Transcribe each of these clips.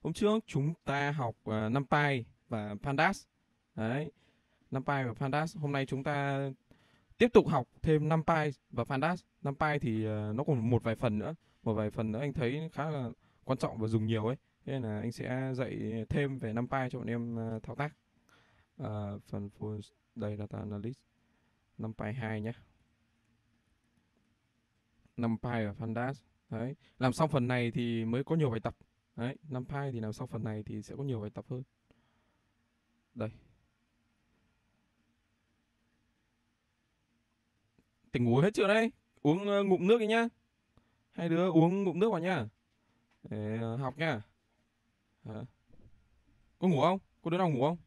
Hôm trước chúng ta học NumPy và Pandas. Đấy, NumPy và Pandas. Hôm nay chúng ta tiếp tục học thêm NumPy và Pandas. NumPy thì nó còn một vài phần nữa. Một vài phần nữa anh thấy khá là quan trọng và dùng nhiều ấy. Thế nên là anh sẽ dạy thêm về NumPy cho bọn em thao tác. Phần full đây data analyst NumPy 2 nhé. NumPy và Pandas. Đấy, làm xong phần này thì mới có nhiều bài tập. Đấy, NumPy thì làm xong phần này thì sẽ có nhiều bài tập hơn. Đây, tỉnh ngủ hết chưa đấy? Uống ngụm nước đi nhá. Hai đứa uống ngụm nước vào nhá. Để học nhá. Hả? Có ngủ không? Có đứa nào ngủ không?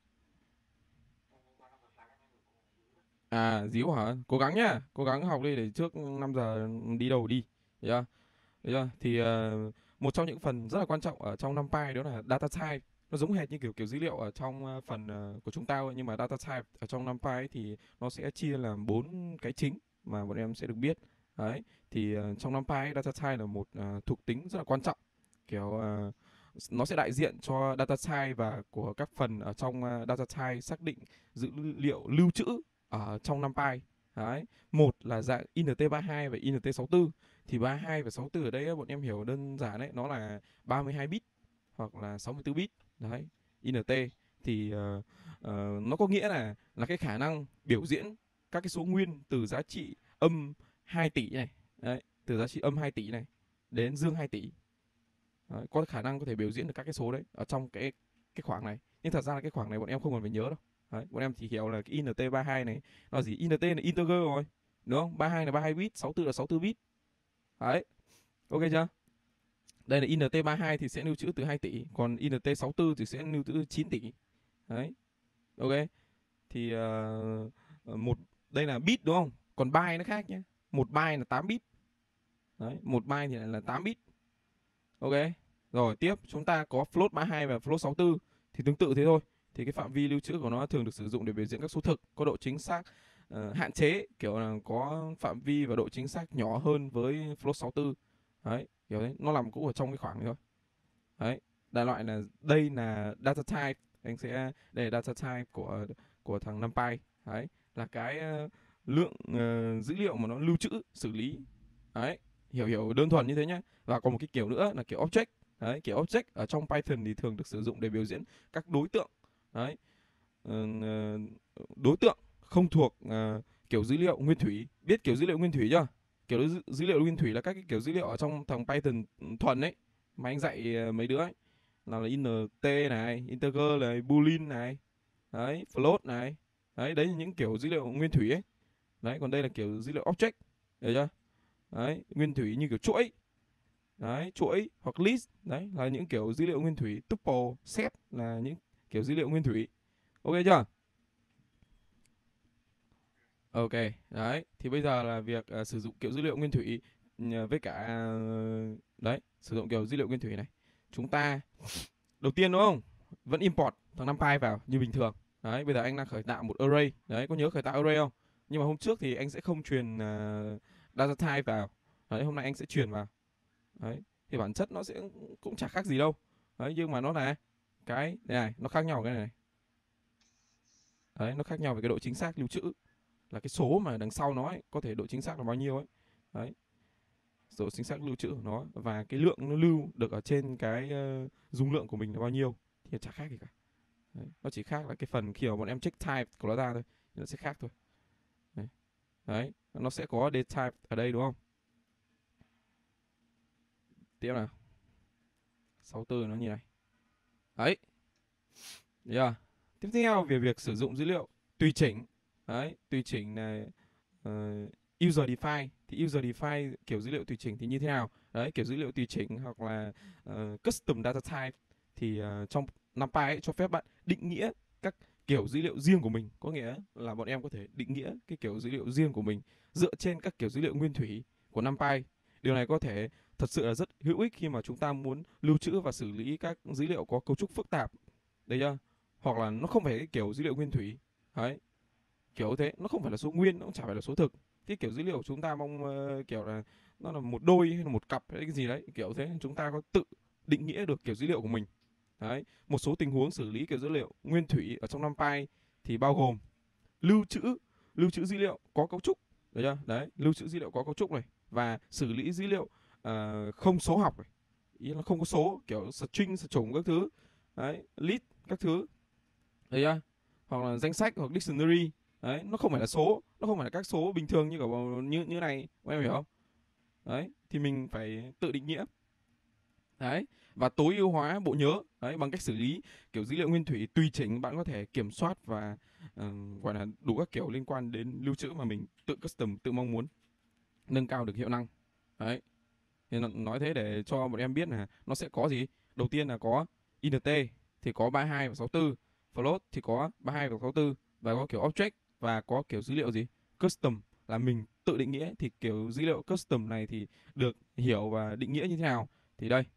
À, díu hả? Cố gắng nhá. Cố gắng học đi để trước 5 giờ đi đâu đi. Được chưa? Được chưa? Thì một trong những phần rất là quan trọng ở trong NumPy đó là data type. Nó giống hệt như kiểu kiểu dữ liệu ở trong phần của chúng ta, nhưng mà data type ở trong NumPy ấy thì nó sẽ chia làm bốn cái chính mà bọn em sẽ được biết. Đấy, thì trong NumPy ấy, data type là một thuộc tính rất là quan trọng, kiểu nó sẽ đại diện cho data type và của các phần ở trong data type xác định dữ liệu lưu trữ ở trong NumPy. Đấy, một là dạng int32 và int64. Thì 32 và 64 ở đây bọn em hiểu đơn giản đấy, nó là 32 bit hoặc là 64 bit. Đấy, int thì nó có nghĩa là cái khả năng biểu diễn các cái số nguyên từ giá trị âm 2 tỷ này. Đấy, từ giá trị âm 2 tỷ này đến dương 2 tỷ. Đấy, có khả năng có thể biểu diễn được các cái số đấy ở trong cái khoảng này. Nhưng thật ra là cái khoảng này bọn em không cần phải nhớ đâu. Đấy, bọn em chỉ hiểu là cái int32 này là gì? Int là integer rồi, đúng không? 32 là 32 bit, 64 là 64 bit. Đấy, ok chưa? Đây là int32 thì sẽ lưu trữ từ 2 tỷ, còn int64 thì sẽ lưu trữ 9 tỷ. Đấy, ok. Thì một đây là bit đúng không? Còn byte nó khác nhé. Một byte là 8 bit. Đấy, một byte thì là 8 bit. Ok. Rồi tiếp chúng ta có float 32 và float 64 thì tương tự thế thôi. Thì cái phạm vi lưu trữ của nó thường được sử dụng để biểu diễn các số thực có độ chính xác hạn chế, kiểu là có phạm vi và độ chính xác nhỏ hơn với float 64. Đấy, kiểu đấy, nó nằm cũng ở trong cái khoảng này thôi. Đấy, đại loại là đây là data type. Anh sẽ đây là data type của thằng NumPy. Đấy, là cái lượng dữ liệu mà nó lưu trữ xử lý. Đấy, hiểu hiểu đơn thuần như thế nhé. Và còn một cái kiểu nữa là kiểu object. Đấy, kiểu object ở trong Python thì thường được sử dụng để biểu diễn các đối tượng. Đấy, đối tượng không thuộc kiểu dữ liệu nguyên thủy. Biết kiểu dữ liệu nguyên thủy chưa? Kiểu dữ liệu nguyên thủy là các cái kiểu dữ liệu ở trong thằng Python thuần ấy mà anh dạy mấy đứa ấy, nào là int này, integer này, boolean này, đấy, float này. Đấy là những kiểu dữ liệu nguyên thủy ấy. Đấy, còn đây là kiểu dữ liệu object, hiểu chưa? Đấy, nguyên thủy như kiểu chuỗi. Đấy, chuỗi hoặc list, đấy là những kiểu dữ liệu nguyên thủy. Tuple, set là những kiểu dữ liệu nguyên thủy. Ok chưa? Ok, đấy. Thì bây giờ là việc sử dụng kiểu dữ liệu nguyên thủy với cả đấy, sử dụng kiểu dữ liệu nguyên thủy này. Chúng ta đầu tiên đúng không? Vẫn import thằng NumPy vào như bình thường. Đấy, bây giờ anh đang khởi tạo một array. Đấy, có nhớ khởi tạo array không? Nhưng mà hôm trước thì anh sẽ không truyền data type vào. Đấy, hôm nay anh sẽ truyền vào. Đấy, thì bản chất nó sẽ cũng chả khác gì đâu. Đấy, nhưng mà nó là cái này, nó khác nhau cái này. Đấy, nó khác nhau về cái độ chính xác lưu trữ, là cái số mà đằng sau nó ấy, có thể độ chính xác là bao nhiêu ấy. Đấy, độ chính xác lưu trữ của nó và cái lượng nó lưu được ở trên cái dung lượng của mình là bao nhiêu thì chả khác gì cả. Đấy, nó chỉ khác là cái phần khi mà bọn em check type của nó ra thôi, thì nó sẽ khác thôi. Đấy. Đấy, nó sẽ có date type ở đây đúng không? Tiếp nào, 64 nó như này. Đấy, yeah. Tiếp theo về việc sử dụng dữ liệu tùy chỉnh. Đấy, tùy chỉnh này user define. Thì user define kiểu dữ liệu tùy chỉnh thì như thế nào? Đấy, kiểu dữ liệu tùy chỉnh hoặc là custom data type thì trong NumPy ấy cho phép bạn định nghĩa các kiểu dữ liệu riêng của mình. Có nghĩa là bọn em có thể định nghĩa cái kiểu dữ liệu riêng của mình dựa trên các kiểu dữ liệu nguyên thủy của NumPy. Điều này có thể thật sự là rất hữu ích khi mà chúng ta muốn lưu trữ và xử lý các dữ liệu có cấu trúc phức tạp. Đấy chưa? Hoặc là nó không phải cái kiểu dữ liệu nguyên thủy. Đấy, kiểu thế, nó không phải là số nguyên, nó cũng chả phải là số thực. Cái kiểu dữ liệu chúng ta mong kiểu là nó là một đôi hay là một cặp hay cái gì đấy, kiểu thế chúng ta có tự định nghĩa được kiểu dữ liệu của mình. Đấy, một số tình huống xử lý kiểu dữ liệu nguyên thủy ở trong NumPy thì bao gồm lưu trữ lưu trữ dữ liệu có cấu trúc, được chưa? Đấy, lưu trữ dữ liệu có cấu trúc này, và xử lý dữ liệu không số học này, ý là không có số, kiểu string, chủng các thứ, đấy, list các thứ, được chưa? Hoặc là danh sách hoặc dictionary, đấy, nó không phải là số, nó không phải là các số bình thường như kiểu như này, em hiểu không? Đấy, thì mình phải tự định nghĩa. Đấy, và tối ưu hóa bộ nhớ đấy bằng cách xử lý kiểu dữ liệu nguyên thủy tùy chỉnh. Bạn có thể kiểm soát và gọi là đủ các kiểu liên quan đến lưu trữ mà mình tự custom, tự mong muốn, nâng cao được hiệu năng. Đấy, thì nói thế để cho bọn em biết là nó sẽ có gì. Đầu tiên là có int thì có 32 và 64, float thì có 32 và 64, và có kiểu object, và có kiểu dữ liệu gì custom là mình tự định nghĩa. Thì kiểu dữ liệu custom này thì được hiểu và định nghĩa như thế nào? Thì đây,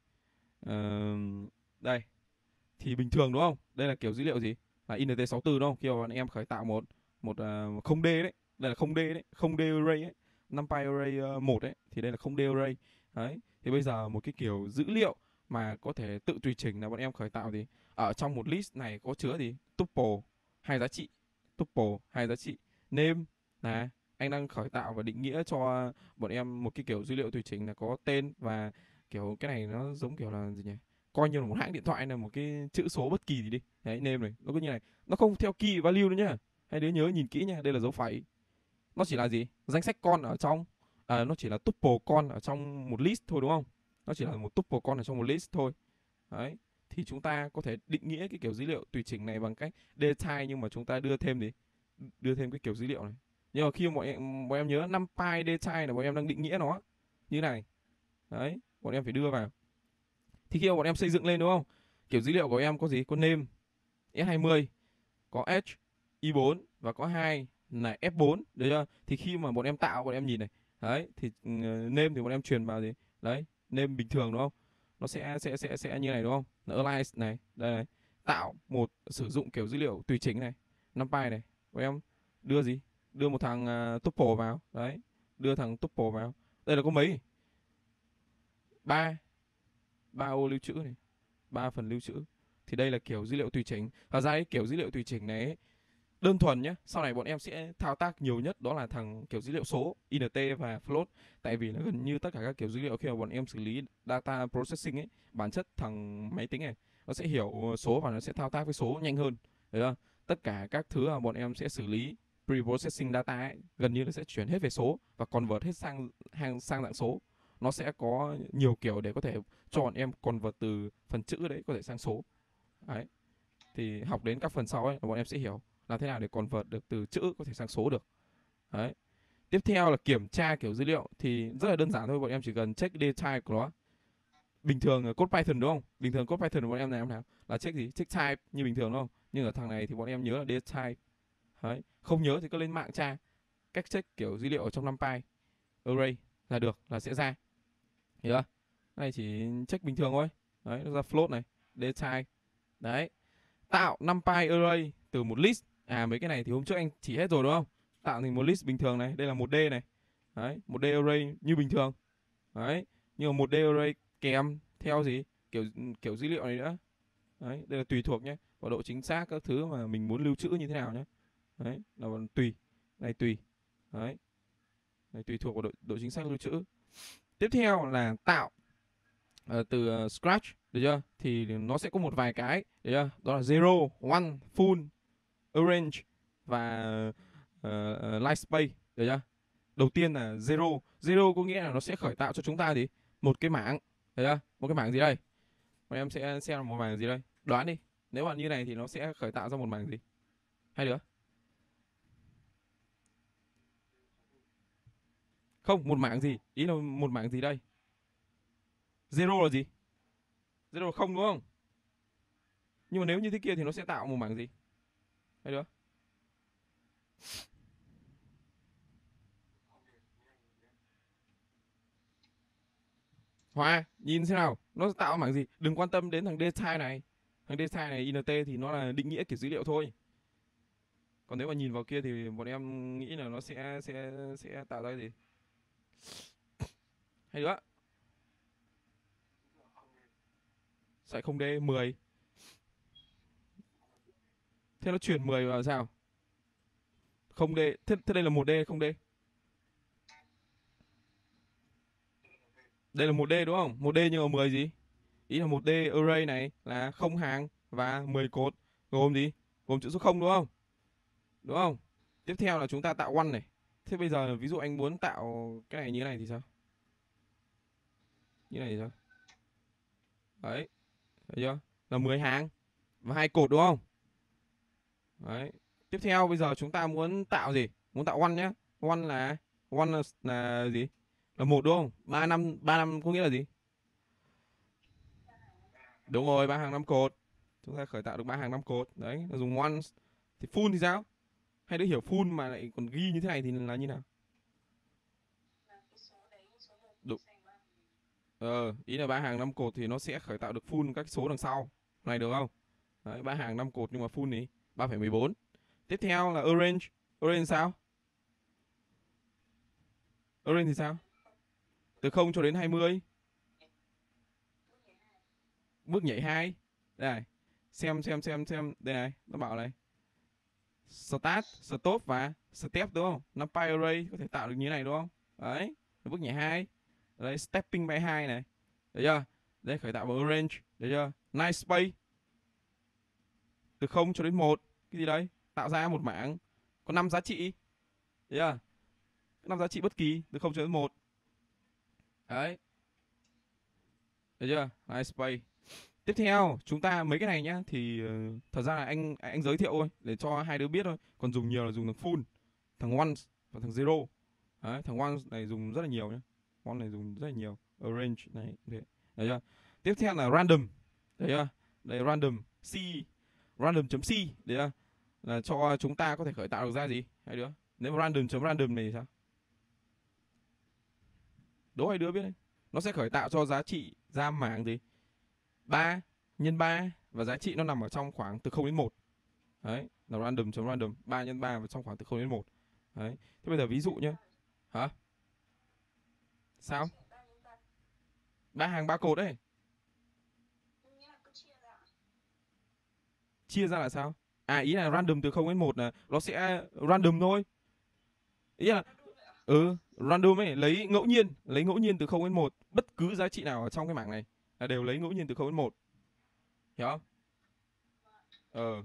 Ờ, đây thì bình thường đúng không? Đây là kiểu dữ liệu gì? Là int64 đúng không? Khi mà bọn em khởi tạo một một không D đấy, đây là không D đấy, không D array ấy, NumPy array 1 ấy, thì đây là không D array. Đấy, thì bây giờ một cái kiểu dữ liệu mà có thể tự tùy chỉnh là bọn em khởi tạo thì ở trong một list này có chứa gì? Tuple hai giá trị, tuple hai giá trị, name là anh đang khởi tạo và định nghĩa cho bọn em một cái kiểu dữ liệu tùy chỉnh là có tên, và kiểu cái này nó giống kiểu là gì nhỉ, coi như là một hãng điện thoại, là một cái chữ số bất kỳ gì đi, đấy, name này nó cứ như này, nó không theo key value nữa nhá. Hai đứa nhớ nhìn kỹ nhá, đây là dấu phẩy, nó chỉ là gì, danh sách con ở trong, nó chỉ là tuple con ở trong một list thôi đúng không? Nó chỉ là một tuple con ở trong một list thôi. Đấy, thì chúng ta có thể định nghĩa cái kiểu dữ liệu tùy chỉnh này bằng cách data, nhưng mà chúng ta đưa thêm gì, đưa thêm cái kiểu dữ liệu này. Nhưng mà khi mà bọn em nhớ NumPy data là bọn em đang định nghĩa nó như này. Đấy, bọn em phải đưa vào. Thì khi mà bọn em xây dựng lên đúng không, kiểu dữ liệu của em có gì, có name S20, có H I4, và có 2 là F4, được chưa? Thì khi mà bọn em tạo, bọn em nhìn này, đấy thì name thì bọn em truyền vào gì, đấy, name bình thường đúng không, nó sẽ như này đúng không, nó align này, đây này, tạo một sử dụng kiểu dữ liệu tùy chỉnh này, NumPy này, bọn em đưa gì, đưa một thằng tuple vào, đấy, đưa thằng tuple vào, đây là có mấy, ba ba ô lưu trữ này, ba phần lưu trữ. Thì đây là kiểu dữ liệu tùy chỉnh. Và ra cái kiểu dữ liệu tùy chỉnh này ấy, đơn thuần nhé, sau này bọn em sẽ thao tác nhiều nhất đó là thằng kiểu dữ liệu số int và float. Tại vì nó gần như tất cả các kiểu dữ liệu khi mà bọn em xử lý data processing ấy, bản chất thằng máy tính này nó sẽ hiểu số và nó sẽ thao tác với số nhanh hơn, được không? Tất cả các thứ mà bọn em sẽ xử lý pre-processing data ấy, gần như nó sẽ chuyển hết về số và convert hết sang dạng số. Nó sẽ có nhiều kiểu để có thể cho bọn em convert từ phần chữ đấy có thể sang số. Đấy, thì học đến các phần sau ấy bọn em sẽ hiểu làm thế nào để convert được từ chữ có thể sang số được. Đấy, tiếp theo là kiểm tra kiểu dữ liệu thì rất là đơn giản thôi, bọn em chỉ cần check data type của nó. Bình thường code Python đúng không, bình thường code Python của bọn em làm nào là check gì, check type như bình thường đúng không, nhưng ở thằng này thì bọn em nhớ là data type. Đấy, không nhớ thì cứ lên mạng tra cách check kiểu dữ liệu ở trong NumPy array là được, là sẽ ra, hiểu chưa? Này chỉ check bình thường thôi. Đấy, nó ra float này, data type. Đấy, tạo NumPy array từ một list. Mấy cái này thì hôm trước anh chỉ hết rồi đúng không? Tạo thành một list bình thường này, đây là một D này. Đấy, một D array như bình thường. Đấy, nhưng mà một D array kèm theo gì? Kiểu kiểu dữ liệu này nữa. Đấy, đây là tùy thuộc nhé, và độ chính xác các thứ mà mình muốn lưu trữ như thế nào nhé. Đấy, là tùy. Này tùy. Đấy. Này tùy thuộc vào độ chính xác lưu trữ. Tiếp theo là tạo từ scratch, được chưa? Thì nó sẽ có một vài cái, được chưa? Đó là zero, one, full, arrange và light space, được chưa? Đầu tiên là zero, zero có nghĩa là nó sẽ khởi tạo cho chúng ta gì? Một cái mảng, được chưa? Một cái mảng gì đây? Bọn em sẽ xem là một mảng gì đây? Đoán đi. Nếu mà như này thì nó sẽ khởi tạo ra một mảng gì? Hai đứa? Không, một mảng gì? Ý là một mảng gì đây? Zero là gì? Zero là không đúng không? Nhưng mà nếu như thế kia thì nó sẽ tạo một mảng gì? Hai đứa? Hòa, nhìn thế nào? Nó tạo mảng gì? Đừng quan tâm đến thằng data này. Thằng data này int thì nó là định nghĩa kiểu dữ liệu thôi. Còn nếu mà nhìn vào kia thì bọn em nghĩ là nó sẽ tạo ra gì? Hay nữa. Sẽ không D 10. Thế nó chuyển 10 vào sao? Không D. Thế đây là 1D không D? Đây là 1D đúng không? 1D nhưng mà 10 gì? Ý là 1D array này là không hàng và 10 cột, gồm gì? Gồm chữ số 0 đúng không? Đúng không? Tiếp theo là chúng ta tạo one này. Thế bây giờ ví dụ anh muốn tạo cái này như thế này thì sao? Như này thì sao? Đấy, thấy chưa? Là 10 hàng và 2 cột đúng không? Đấy. Tiếp theo bây giờ chúng ta muốn tạo gì? Muốn tạo one nhá. One là gì? Là một đúng không? Ba năm có nghĩa là gì? Đúng rồi, ba hàng năm cột. Chúng ta khởi tạo được ba hàng năm cột. Đấy, là dùng one. Thì full thì sao? Hay đứa hiểu full mà lại còn ghi như thế này thì là như nào? Đúng. Ý là ba hàng năm cột thì nó sẽ khởi tạo được full các số đằng sau. Này được không? Đấy, ba hàng năm cột nhưng mà full thì 3,14. Tiếp theo là arrange. Arrange sao? Arrange thì sao? Từ 0 cho đến 20. Bước nhảy 2. Đây này. Xem đây này, nó bảo này. Start, stop và step đúng không? NumPy array có thể tạo được như này đúng không? Đấy, bước nhảy 2. Đấy, stepping by 2 này. Được chưa? Đây khởi tạo bằng arrange, được chưa? Nice space. Từ 0 cho đến 1. Cái gì đấy? Tạo ra một mảng có 5 giá trị. Được chưa? 5 giá trị bất kỳ từ 0 cho đến 1. Đấy. Được chưa? Nice space. Tiếp theo chúng ta mấy cái này nhá thì thật ra là anh giới thiệu thôi để cho hai đứa biết thôi. Còn dùng nhiều là dùng thằng full, thằng one và thằng zero. Đấy, thằng one này dùng rất là nhiều nhá. One này dùng rất là nhiều. Arrange này thế. Đấy chưa? Tiếp theo là random. Đấy chưa? Đây random C, random.c đấy chưa? Là cho chúng ta có thể khởi tạo được ra gì? Hai đứa. Nếu mà random.random này thì sao? Đố hai đứa biết đấy. Nó sẽ khởi tạo cho giá trị ra mảng gì? 3 nhân 3 và giá trị nó nằm ở trong khoảng từ 0 đến 1. Đấy, là random.random 3 nhân 3 và trong khoảng từ 0 đến 1. Đấy. Thế bây giờ ví dụ nhá. Hả? Sao? Ba hàng ba cột đấy. Chia ra là sao? À ý là random từ 0 đến 1 là nó sẽ random thôi. Ý là random ấy, lấy ngẫu nhiên từ 0 đến 1, bất cứ giá trị nào ở trong cái mảng này là đều lấy ngẫu nhiên từ 0 đến 1. Hiểu không? Ờ.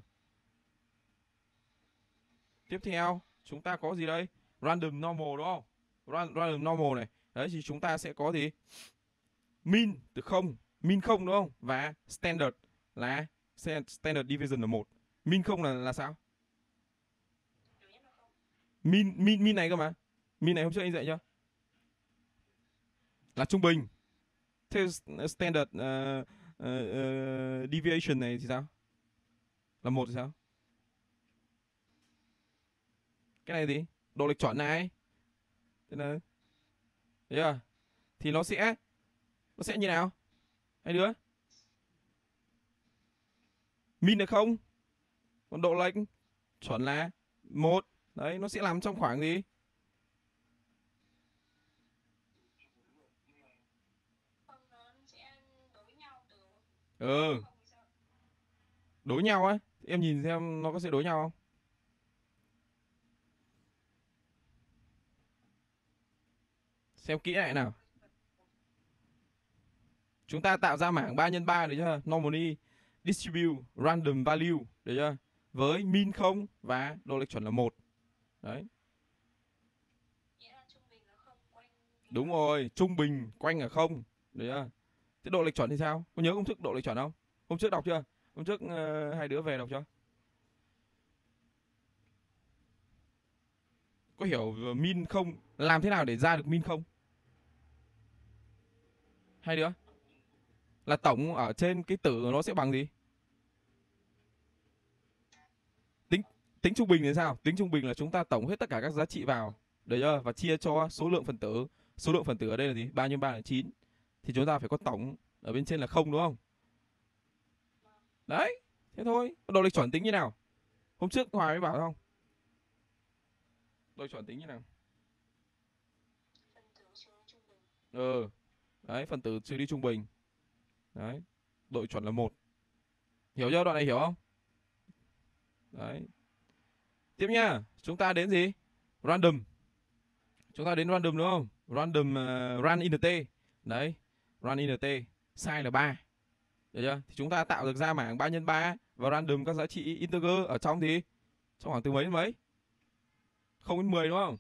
Tiếp theo chúng ta có gì đây? Random normal đúng không? Random normal này. Đấy thì chúng ta sẽ có gì? Min từ 0, min 0 đúng không? Và standard là standard deviation là 1. Min 0 là sao? Min này cơ mà. Min này hôm trước anh dạy chưa? Là trung bình. Thế standard deviation này thì sao? Là 1 thì sao? Cái này gì? Độ lệch chuẩn này. Thế là thấy chưa? Thì nó sẽ như nào? Hai đứa. Min là 0. Còn độ lệch chuẩn là 1. Đấy, nó sẽ nằm trong khoảng gì? Ừ, đối nhau á. Em nhìn xem nó có sẽ đối nhau không? Xem kỹ lại nào. Chúng ta tạo ra mảng 3 nhân 3 được chưa? Normally distribute random value được chưa? Với min 0 và độ lệch chuẩn là 1. Đấy. Đúng rồi, trung bình quanh ở 0 được chưa? Thế độ lệch chuẩn thì sao? Có nhớ công thức độ lệch chuẩn không? Hôm trước đọc chưa? Hôm trước hai đứa về đọc chưa? Có hiểu min 0 làm thế nào để ra được min 0? Hai đứa. Là tổng ở trên cái tử nó sẽ bằng gì? Tính tính trung bình thì sao? Tính trung bình là chúng ta tổng hết tất cả các giá trị vào, được chưa? Và chia cho số lượng phần tử. Số lượng phần tử ở đây là gì? 3 nhân 3 là 9. Thì chúng ta phải có tổng ở bên trên là 0 đúng không? Đấy, thế thôi. Độ lệch chuẩn tính như nào? Hôm trước Hoài mới bảo không? Độ lệch chuẩn tính như nào? Ừ. Đấy, phần tử trừ đi trung bình. Đấy. Độ lệch chuẩn là 1. Hiểu chưa? Đoạn này hiểu không? Đấy. Tiếp nhá, chúng ta đến gì? Random. Chúng ta đến random đúng không? Random run int. Đấy, run int, size là 3. Được chưa? Thì chúng ta tạo được ra mảng 3 x 3 và random các giá trị integer ở trong thì trong khoảng từ mấy đến mấy? 0 đến 10 đúng không?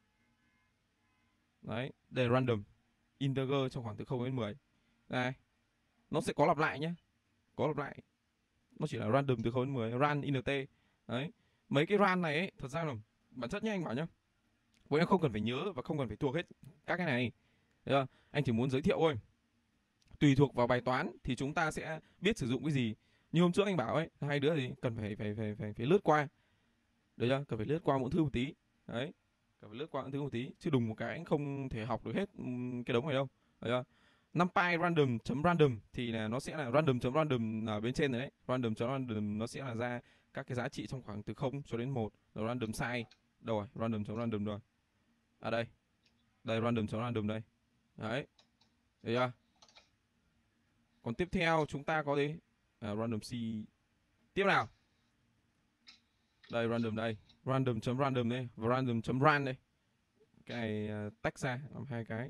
Đấy, để random integer trong khoảng từ 0 đến 10. Đây, nó sẽ có lặp lại nhé. Có lặp lại. Nó chỉ là random từ 0 đến 10, run int. Đấy. Mấy cái run này ấy, thật ra là bản chất nhé anh bảo nhá. Bọn em không cần phải nhớ và không cần phải thuộc hết các cái này. Được chưa? Anh chỉ muốn giới thiệu thôi. Tùy thuộc vào bài toán thì chúng ta sẽ biết sử dụng cái gì. Như hôm trước anh bảo ấy, hai đứa thì cần phải lướt qua. Được chưa? Cần phải lướt qua mỗi thứ một tí. Đấy. Cần phải lướt qua mỗi thứ một tí, chứ đùng một cái anh không thể học được hết cái đống này đâu. Được chưa? NumPy random.random thì là nó sẽ là random.random ở bên trên đấy. Random.random nó sẽ là ra các cái giá trị trong khoảng từ 0 cho đến 1. Rồi random size đâu rồi? Random.random rồi. À đây. Đây random.random đây. Đấy. Được chưa? Còn tiếp theo chúng ta có gì? Random C. Tiếp nào. Đây random đây. Random.random đây và random.run đây. Cái này tách ra làm hai cái.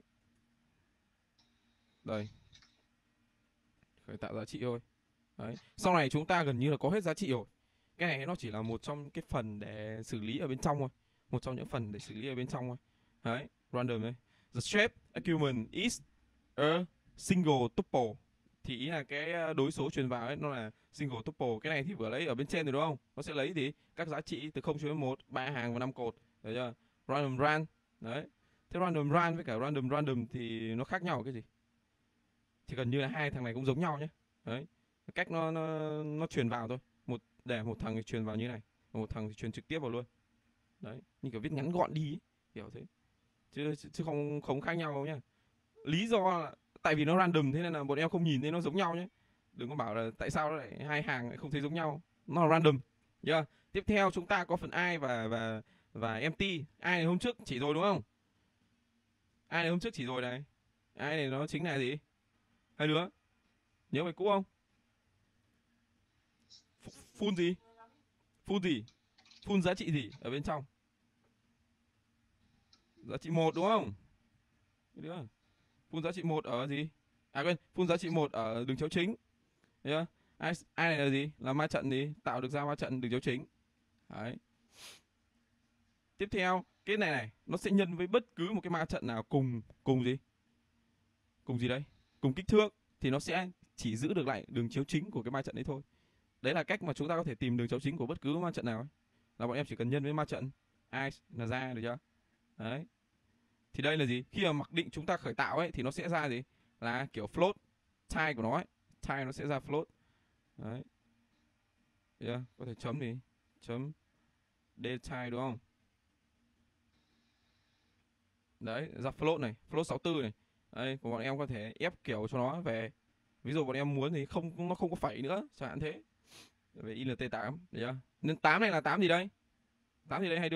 Đây. Khởi tạo giá trị thôi. Đấy. Sau này chúng ta gần như là có hết giá trị rồi. Cái này nó chỉ là một trong cái phần để xử lý ở bên trong thôi. Một trong những phần để xử lý ở bên trong thôi. Đấy, random đây. The shape argument is a single tuple. Thì ý là cái đối số truyền vào ấy nó là single tuple. Cái này thì vừa lấy ở bên trên rồi đúng không? Nó sẽ lấy gì? Các giá trị từ 0 cho đến 1, 3 hàng và 5 cột. Được chưa? Random run. Đấy. Thế random run với cả random random thì nó khác nhau ở cái gì? Thì gần như là hai thằng này cũng giống nhau nhé. Đấy. Cách nó truyền vào thôi. Để một thằng thì truyền vào như này, một thằng thì truyền trực tiếp vào luôn. Đấy, như kiểu viết ngắn gọn đi ấy. Kiểu thế. Chứ không không khác nhau đâu nhá. Lý do là tại vì nó random thế nên là bọn em không nhìn thấy nó giống nhau nhé. Đừng có bảo là tại sao nó lại hai hàng lại không thấy giống nhau. Nó là random. Yeah. Tiếp theo chúng ta có phần I và empty. I này hôm trước chỉ rồi đúng không? I này hôm trước chỉ rồi này. I này nó chính là gì? Hai đứa nhớ bài cũ không? Full gì? Full gì? Full giá trị gì ở bên trong? Giá trị 1 đúng không? Cái đứa. Full giá trị 1 ở gì? À quên, full giá trị 1 ở đường chéo chính. Thấy chưa? Ai này là gì? Là ma trận gì? Tạo được ra ma trận đường chéo chính. Đấy. Tiếp theo, cái này nó sẽ nhân với bất cứ một cái ma trận nào cùng gì? Cùng gì đây? Cùng kích thước thì nó sẽ chỉ giữ được lại đường chiếu chính của cái ma trận đấy thôi. Đấy là cách mà chúng ta có thể tìm đường chiếu chính của bất cứ ma trận nào ấy. Là bọn em chỉ cần nhân với ma trận ai là ra, được chưa? Đấy. Thì đây là gì? Khi mà mặc định chúng ta khởi tạo ấy thì nó sẽ ra gì? Là kiểu float type của nó ấy. Type nó sẽ ra float. Đấy. Yeah, có thể chấm đi. Chấm data đúng không? Đấy, ra float này, float 64 này. Đây, của bọn em có thể ép kiểu cho nó về. Ví dụ bọn em muốn thì không, nó không có phẩy nữa, chẳng hạn thế. Về int8, được chưa? Nên 8 này là 8 gì đây? 8 gì đây hai đứa?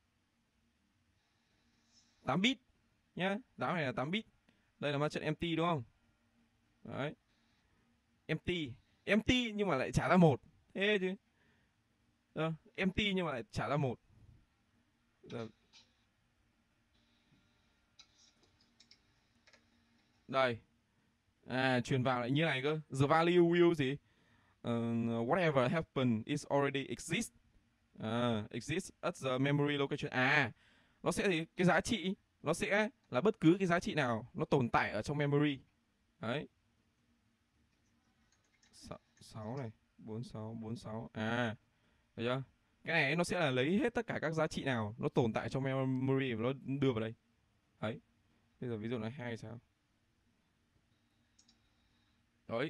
8 bit nhá. 8 này là 8 bit. Đây là ma trận empty đúng không? Đấy. Empty. Empty nhưng mà lại trả ra một. Thế chứ. Empty nhưng mà lại trả ra một. Đây. Truyền vào lại như này cơ. The value will gì? Whatever happened is already exist. Exist at the memory location. Nó sẽ gì? Cái giá trị nó sẽ là bất cứ cái giá trị nào nó tồn tại ở trong memory. Đấy. 6 này, 46. Được chưa? Cái này nó sẽ là lấy hết tất cả các giá trị nào nó tồn tại trong memory và nó đưa vào đây. Đấy. Bây giờ ví dụ là 2 sao? Đấy.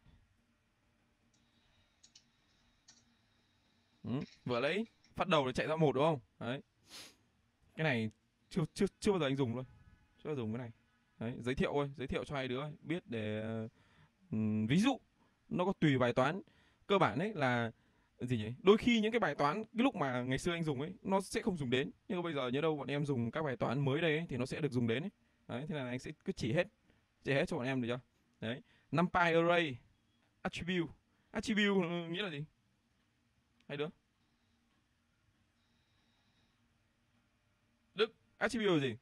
Vừa lấy phát đầu để chạy ra một đúng không? Đấy. Cái này chưa bao giờ anh dùng luôn. Chưa bao giờ dùng cái này. Đấy, giới thiệu thôi, giới thiệu cho hai đứa biết để ví dụ nó có tùy bài toán cơ bản ấy là gì nhỉ? Đôi khi những cái bài toán cái lúc mà ngày xưa anh dùng ấy nó sẽ không dùng đến, nhưng bây giờ nhớ đâu bọn em dùng các bài toán mới đây ấy, thì nó sẽ được dùng đến ấy. Đấy, thế là anh sẽ cứ chỉ hết cho bọn em được chưa? Đấy, NumPy array attribute nghĩa là gì? Hai đứa Attribute là gì?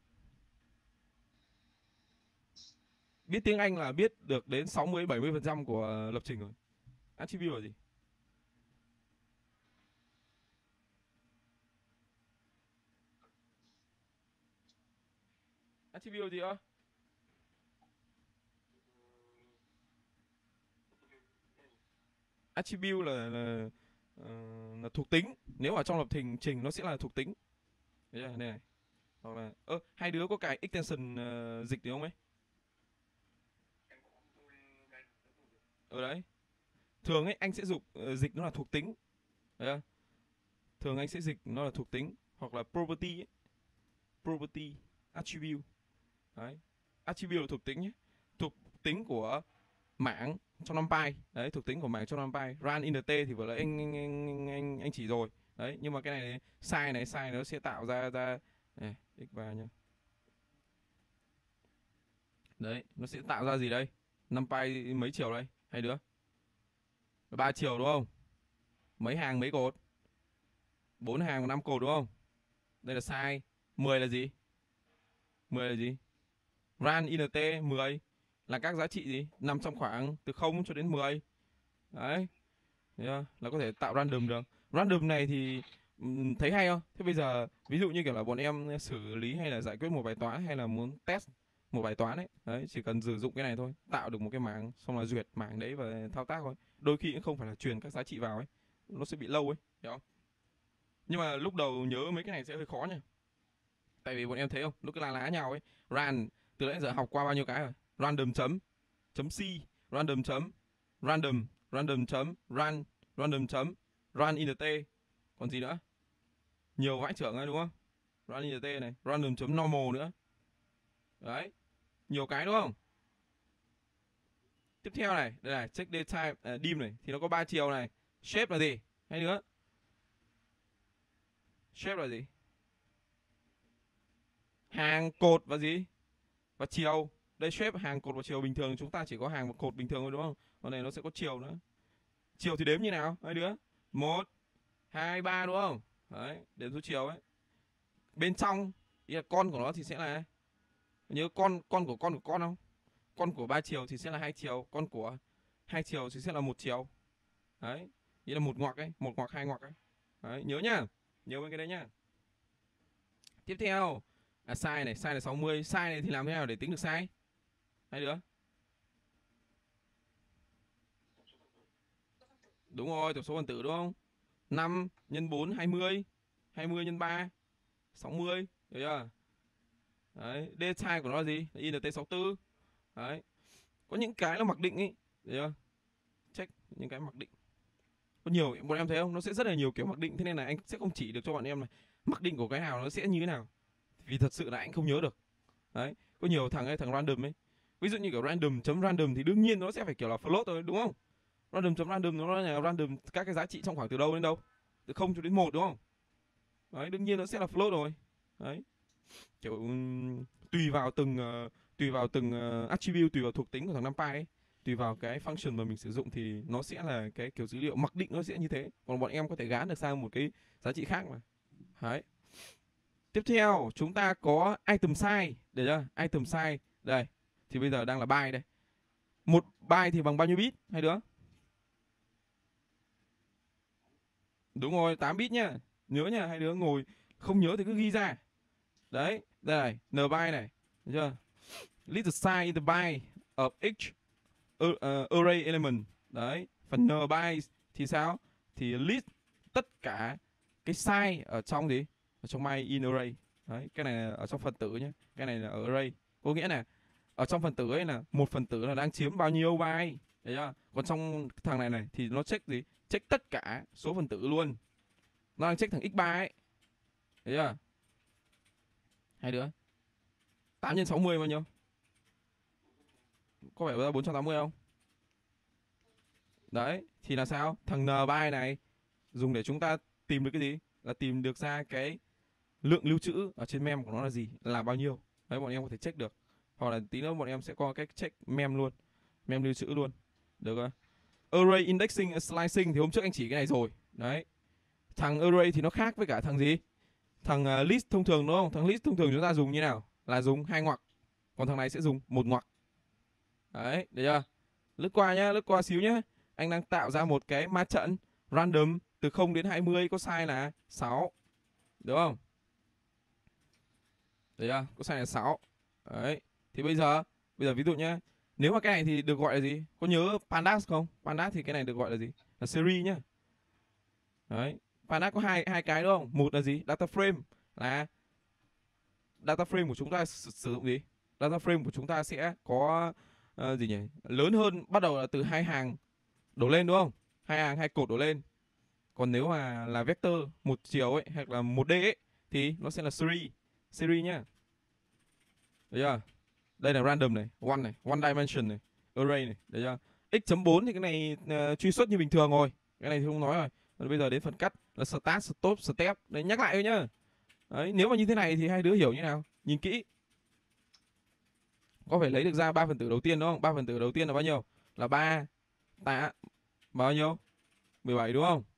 Biết tiếng Anh là biết được đến 60-70% của lập trình rồi. Attribute là gì? Attribute là gì ơ? Attribute là thuộc tính. Nếu ở trong lập trình nó sẽ là thuộc tính. Đấy này, này. Hoặc là hai đứa có cái extension dịch được không ấy? Ở đấy. Thường ấy anh sẽ dùng dịch nó là thuộc tính. Đấy không? Thường anh sẽ dịch nó là thuộc tính hoặc là property ấy. Property, attribute. Đấy. Attribute là thuộc tính nhé. Thuộc tính của mảng trong NumPy. Đấy, thuộc tính của mảng trong NumPy. Run in the T thì vừa nãy anh chỉ rồi. Đấy, nhưng mà cái này size nó sẽ tạo ra này, x3 nhá. Đấy, nó sẽ tạo ra gì đây? NumPy mấy chiều đây? Hai đứa? 3 chiều đúng không? Mấy hàng mấy cột? 4 hàng 5 cột đúng không? Đây là size. 10 là gì? 10 là gì? Run in t 10 là các giá trị gì? Nằm trong khoảng từ 0 cho đến 10. Đấy. Là có thể tạo random được. Random này thì thấy hay không? Thế bây giờ ví dụ như kiểu là bọn em xử lý hay là giải quyết một bài toán hay là muốn test một bài toán ấy, đấy chỉ cần sử dụng cái này thôi, tạo được một cái mảng xong là duyệt mảng đấy và thao tác thôi. Đôi khi cũng không phải là truyền các giá trị vào ấy, nó sẽ bị lâu ấy, hiểu không? Nhưng mà lúc đầu nhớ mấy cái này sẽ hơi khó nha. Tại vì bọn em thấy không, lúc cái lá nhau ấy, ran từ nãy giờ học qua bao nhiêu cái rồi. Random chấm c, random chấm random, random chấm run, random chấm run in t. Còn gì nữa? Nhiều vãi trưởng ấy đúng không? Run in t này, random chấm normal nữa. Đấy, nhiều cái đúng không? Tiếp theo này, đây này, check data dim này thì nó có 3 chiều này. Shape là gì? Hay nữa. Shape là gì? Hàng, cột và gì? Và chiều. Đây shape hàng, cột và chiều, bình thường chúng ta chỉ có hàng và cột bình thường thôi đúng không? Còn này nó sẽ có chiều nữa. Chiều thì đếm như nào? Hai đứa. 1 2 3 đúng không? Đấy, đếm số chiều ấy. Bên trong ý là con của nó thì sẽ là, nhớ con của con không? Con của 3 chiều thì sẽ là 2 chiều, con của 2 chiều thì sẽ là 1 chiều. Đấy, ý là một ngoặc ấy, một ngoặc, hai ngoặc ấy. Đấy, nhớ nhá. Nhớ mấy cái đấy nhá. Tiếp theo size này, size là 60. Size này thì làm thế nào để tính được size? Hai đứa. Đúng rồi, tổng số phần tử đúng không? 5 nhân 4 20, 20 nhân 3 60, được chưa? Đấy, data của nó là gì? Là int64. Đấy. Có những cái là mặc định ấy, được chưa? Check những cái mặc định. Có nhiều bọn em thấy không? Nó sẽ rất là nhiều kiểu mặc định, thế nên là anh sẽ không chỉ được cho bọn em này mặc định của cái nào nó sẽ như thế nào. Vì thật sự là anh không nhớ được. Đấy, có nhiều thằng random ấy. Ví dụ như kiểu random chấm random thì đương nhiên nó sẽ phải kiểu là float rồi đúng không? Random chấm random nó là random các cái giá trị trong khoảng từ đâu đến đâu? Từ 0 cho đến 1 đúng không? Đấy, đương nhiên nó sẽ là float rồi. Đấy. Kiểu tùy vào từng attribute, tùy vào thuộc tính của thằng NumPy ấy, tùy vào cái function mà mình sử dụng thì nó sẽ là cái kiểu dữ liệu mặc định nó sẽ như thế. Còn bọn em có thể gán được sang một cái giá trị khác mà. Đấy. Tiếp theo chúng ta có item size, để chưa? Item size đây. Thì bây giờ đang là byte đây. Một byte thì bằng bao nhiêu bit hai đứa? Đúng rồi, 8 bit nhá. Nhớ nhá, hai đứa ngồi không nhớ thì cứ ghi ra. Đấy, đây này, n byte này, được chưa? List the size in the byte of each array element. Đấy, phần n byte thì sao? Thì list tất cả cái size ở trong gì? Ở trong my in array. Đấy, cái này là ở trong phần tử nhé, cái này là ở array. Có nghĩa là ở trong phần tử ấy là một phần tử là đang chiếm bao nhiêu byte, thấy chưa? Còn trong thằng này này thì nó check gì? Check tất cả số phần tử luôn. Nó đang check thằng x3 ấy. Thấy chưa? Hai đứa. 8 nhân 60 bao nhiêu? Có phải ra 480 không? Đấy, thì là sao? Thằng n byte này dùng để chúng ta tìm được cái gì? Là tìm được ra cái lượng lưu trữ ở trên mem của nó là gì, là bao nhiêu. Đấy, bọn em có thể check được. Hoặc là tí nữa bọn em sẽ có cách check mem luôn, mem lưu trữ luôn, được không? Array indexing slicing thì hôm trước anh chỉ cái này rồi. Đấy, thằng array thì nó khác với cả thằng gì? Thằng list thông thường đúng không? Thằng list thông thường chúng ta dùng như nào? Là dùng 2 ngoặc. Còn thằng này sẽ dùng 1 ngoặc. Đấy, được chưa? Lướt qua nhá, lướt qua xíu nhá. Anh đang tạo ra một cái ma trận random từ 0 đến 20 có size là 6. Đúng không? Được chưa? Có size là 6. Đấy. Thì bây giờ ví dụ nhá, nếu mà cái này thì được gọi là gì? Có nhớ pandas không? Pandas thì cái này được gọi là gì? Là series nhá. Đấy. Pandas có hai cái đúng không? Một là gì? Data frame, là data frame của chúng ta sử dụng gì? Data frame của chúng ta sẽ có gì nhỉ? Lớn hơn, bắt đầu là từ 2 hàng đổ lên đúng không? 2 hàng, 2 cột đổ lên. Còn nếu mà là vector một chiều ấy hoặc là 1D ấy thì nó sẽ là series nhá. Được chưa? Đây là random này, one dimension này, array này, được chưa? X.4 thì cái này truy xuất như bình thường rồi. Cái này thì không nói rồi. Rồi bây giờ đến phần cắt là start, stop, step. Đấy, nhắc lại thôi nhá. Đấy, nếu mà như thế này thì hai đứa hiểu như nào? Nhìn kỹ. Có phải lấy được ra 3 phần tử đầu tiên đúng không? 3 phần tử đầu tiên là bao nhiêu? Là 3 tạ bao nhiêu? 17 đúng không?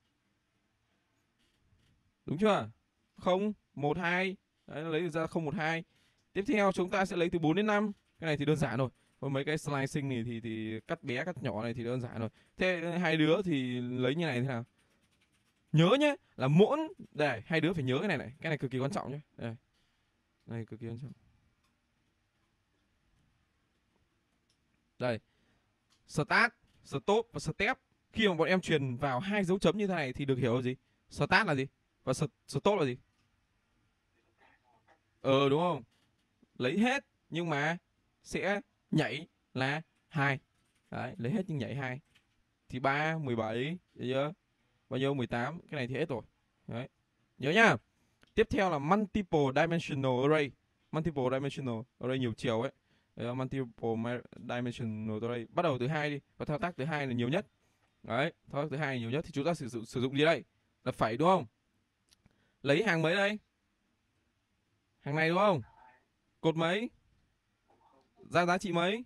Đúng chưa? 0 1 2. Đấy, nó lấy được ra 0 1 2. Tiếp theo chúng ta sẽ lấy từ 4 đến 5. Cái này thì đơn giản rồi. Còn mấy cái slicing này thì cắt bé cắt nhỏ này thì đơn giản rồi. Thế hai đứa thì lấy như này thế nào? Nhớ nhé, là mỗi đây hai đứa phải nhớ cái này này, cái này cực kỳ quan trọng nhé. Đây. Này cực kỳ quan trọng. Đây. Start, stop và step. Khi mà bọn em truyền vào hai dấu chấm như thế này thì được hiểu là gì? Start là gì? Và stop là gì? Đúng không? Lấy hết nhưng mà sẽ nhảy là 2. Đấy, lấy hết nhưng nhảy 2. Thì 3, 17, được chưa? Bao nhiêu? 18, cái này thì hết rồi. Đấy. Nhớ nhá. Tiếp theo là multiple dimensional array. Multiple dimensional array nhiều chiều ấy. Đấy, multiple dimensional array bắt đầu từ 2 đi, và thao tác từ 2 là nhiều nhất. Đấy, thao tác từ 2 là nhiều nhất thì chúng ta sử dụng gì đây? Là phẩy đúng không? Lấy hàng mấy đây? Hàng này đúng không? Cột mấy? Ra giá trị mấy?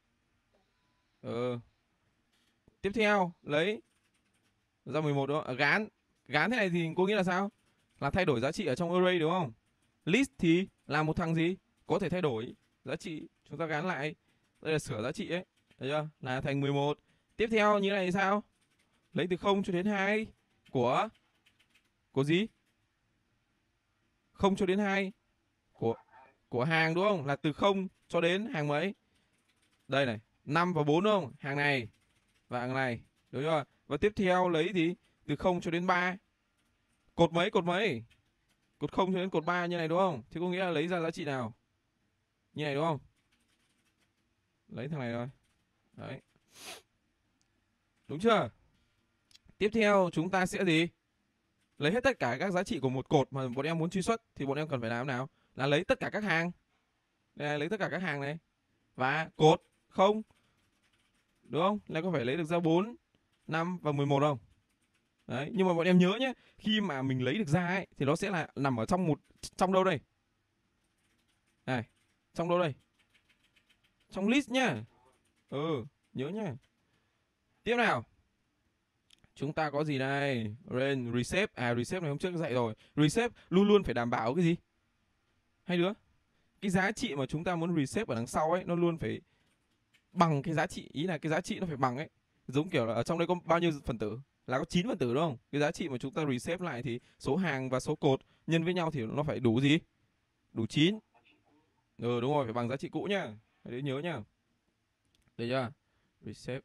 Ờ. Tiếp theo lấy ra 11 đúng không? Gán. Gán thế này thì có nghĩa là sao? Là thay đổi giá trị ở trong array đúng không? List thì là một thằng gì? Có thể thay đổi giá trị, chúng ta gán lại. Đây là sửa giá trị ấy. Thấy chưa? Là thành 11. Tiếp theo như này thì sao? Lấy từ 0 cho đến 2 của gì? 0 cho đến 2 của hàng đúng không? Là từ 0 cho đến hàng mấy? Đây này, 5 và 4 đúng không? Hàng này và hàng này, đúng chưa? Và tiếp theo lấy thì từ 0 cho đến 3. Cột mấy? Cột 0 cho đến cột 3 như này đúng không? Thì có nghĩa là lấy ra giá trị nào? Như này đúng không? Lấy thằng này rồi. Đấy. Đúng chưa? Tiếp theo chúng ta sẽ gì? Lấy hết tất cả các giá trị của một cột mà bọn em muốn truy xuất thì bọn em cần phải làm nào? Là lấy tất cả các hàng. Đây này, lấy tất cả các hàng này. Và cột 0. Đúng không? Là có phải lấy được ra 4, 5 và 11 không? Đấy, nhưng mà bọn em nhớ nhé, khi mà mình lấy được ra ấy thì nó sẽ là nằm ở trong đâu đây? Này, trong đâu đây? Trong list nhá. Nhớ nhá. Tiếp nào. Chúng ta có gì đây? Range, reshape. Reshape này hôm trước dạy rồi. Reshape luôn luôn phải đảm bảo cái gì? Hai đứa. Cái giá trị mà chúng ta muốn reshape ở đằng sau ấy, nó luôn phải bằng cái giá trị. Ý là cái giá trị nó phải bằng ấy. Giống kiểu là ở trong đây có bao nhiêu phần tử? Là có 9 phần tử đúng không? Cái giá trị mà chúng ta reshape lại thì số hàng và số cột nhân với nhau thì nó phải đủ gì? Đủ 9. Đúng rồi, phải bằng giá trị cũ nhá. Đấy, nhớ nhá. Được chưa? Reshape.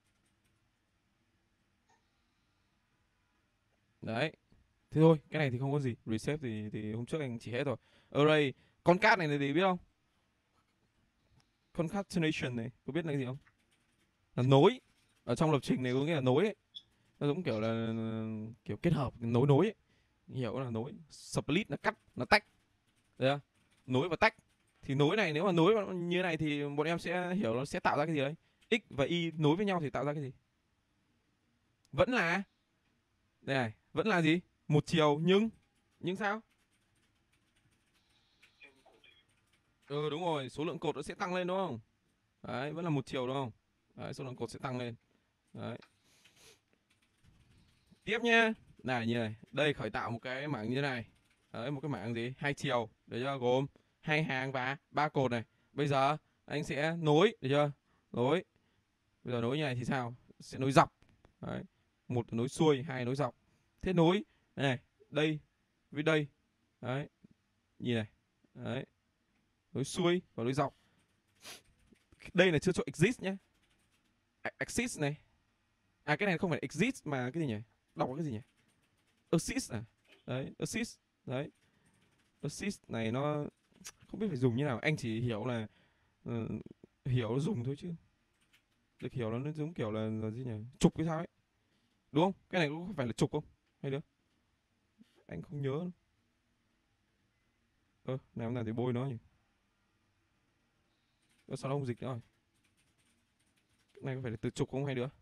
Đấy. Thế thôi, cái này thì không có gì. Reshape thì hôm trước anh chỉ hết rồi. Array, concat này là gì biết không? Concatenation này, có biết là cái gì không? Là nối. Ở trong lập trình này có nghĩa là nối ấy. Nó giống kiểu là kiểu kết hợp nối ấy. Hiểu là nối. Split là cắt, là tách. Được không? Nối và tách. Thì nối này, nếu mà nối như này thì bọn em sẽ hiểu nó sẽ tạo ra cái gì đấy. X và Y nối với nhau thì tạo ra cái gì? Vẫn là đây này, vẫn là gì? Một chiều nhưng sao? Đúng rồi, số lượng cột nó sẽ tăng lên đúng không? Đấy, vẫn là một chiều đúng không? Đấy, số lượng cột sẽ tăng lên. Đấy. Tiếp nhá. Này như này, đây khởi tạo một cái mảng như này. Đấy, một cái mảng gì hai chiều, được chưa, gồm hai hàng và ba cột này. Bây giờ anh sẽ nối, được chưa, nối. Bây giờ nối như này thì sao, sẽ nối dọc. Đấy, một là nối xuôi, hai là nối dọc. Thế nối này, đây với đây. Đấy, nhìn này. Đấy, nối xuôi và nối dọc. Đây là chưa cho exist nhé. Exist này. À, cái này không phải exist mà cái gì nhỉ, đọc cái gì nhỉ, assist à. Đấy, assist. Đấy, assist này nó không biết phải dùng như nào, anh chỉ hiểu là hiểu nó dùng thôi chứ được hiểu nó giống kiểu là gì nhỉ, trục cái sao ấy, đúng không? Cái này có phải là trục không hay nữa, anh không nhớ. Làm nào để bôi nó nhỉ. Sao nó không dịch nữa rồi, cái này có phải là từ trục không hay nữa.